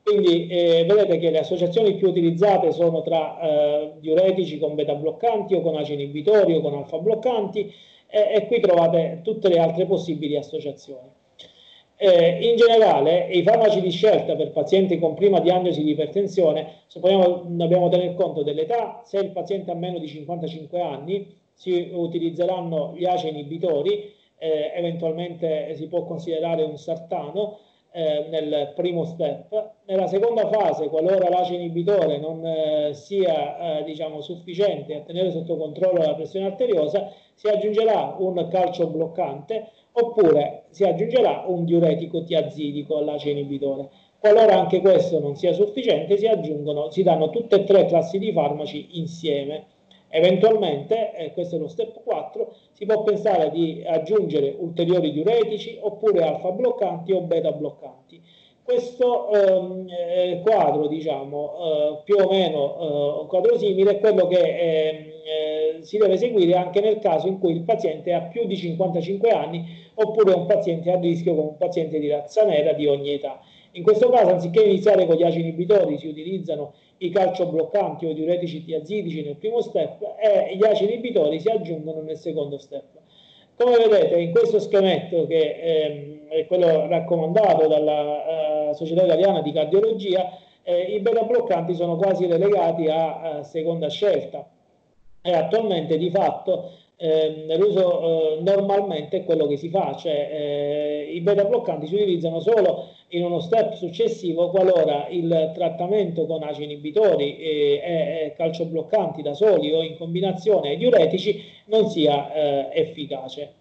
Quindi vedete che le associazioni più utilizzate sono tra diuretici con beta bloccanti o con ACE inibitori o con alfa bloccanti, e qui trovate tutte le altre possibili associazioni. In generale, i farmaci di scelta per pazienti con prima diagnosi di ipertensione, dobbiamo tener conto dell'età. Se il paziente ha meno di 55 anni, si utilizzeranno gli ACE inibitori, eventualmente si può considerare un sartano nel primo step. Nella seconda fase, qualora l'ACE inibitore non sia diciamo, sufficiente a tenere sotto controllo la pressione arteriosa, si aggiungerà un calcio bloccante oppure si aggiungerà un diuretico tiazidico all'ACE inibitore. Qualora anche questo non sia sufficiente, si danno tutte e tre classi di farmaci insieme. Eventualmente, questo è lo step 4, si può pensare di aggiungere ulteriori diuretici oppure alfa bloccanti o beta bloccanti. Questo quadro, diciamo, più o meno un quadro simile, è quello che si deve seguire anche nel caso in cui il paziente ha più di 55 anni oppure un paziente a rischio come un paziente di razza nera di ogni età. In questo caso, anziché iniziare con gli ACE inibitori, si utilizzano i calciobloccanti o i diuretici tiazidici nel primo step e gli ACE inibitori si aggiungono nel secondo step. Come vedete in questo scheletro, che è quello raccomandato dalla Società Italiana di Cardiologia, i beta bloccanti sono quasi relegati a seconda scelta e attualmente di fatto l'uso normalmente è quello che si fa, cioè i beta bloccanti si utilizzano solo in uno step successivo qualora il trattamento con ACE inibitori e calciobloccanti da soli o in combinazione ai diuretici non sia efficace.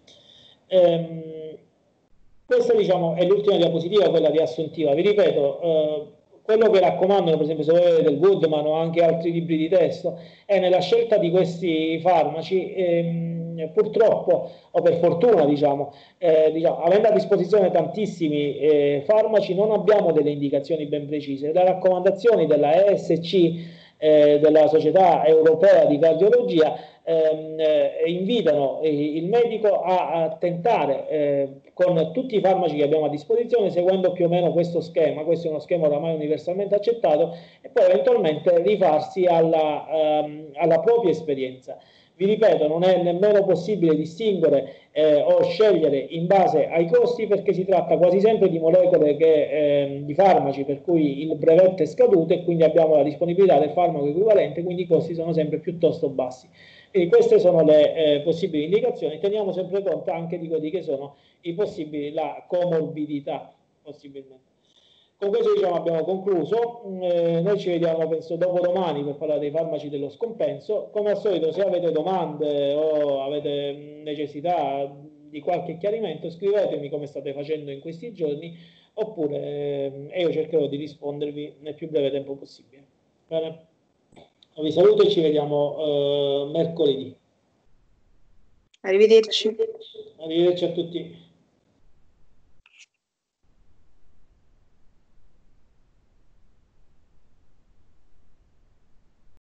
Questa diciamo, è l'ultima diapositiva, quella riassuntiva. Vi ripeto, quello che raccomandano, per esempio se voi vedete il Goodman o anche altri libri di testo, è nella scelta di questi farmaci, purtroppo o per fortuna diciamo, avendo a disposizione tantissimi farmaci, non abbiamo delle indicazioni ben precise. Le raccomandazioni della ESC, della Società Europea di Cardiologia, invitano il medico a tentare con tutti i farmaci che abbiamo a disposizione, seguendo più o meno questo schema. Questo è uno schema oramai universalmente accettato, e poi eventualmente rifarsi alla propria esperienza. Vi ripeto, non è nemmeno possibile distinguere o scegliere in base ai costi, perché si tratta quasi sempre di molecole di farmaci per cui il brevetto è scaduto e quindi abbiamo la disponibilità del farmaco equivalente, quindi i costi sono sempre piuttosto bassi. Quindi queste sono le possibili indicazioni. Teniamo sempre conto anche di quelli che sono la comorbidità, possibilmente. Con questo diciamo, abbiamo concluso. Noi ci vediamo penso dopodomani per parlare dei farmaci dello scompenso. Come al solito, se avete domande o avete necessità di qualche chiarimento, scrivetemi come state facendo in questi giorni, oppure io cercherò di rispondervi nel più breve tempo possibile. Bene? Vi saluto e ci vediamo mercoledì. Arrivederci. Arrivederci a tutti.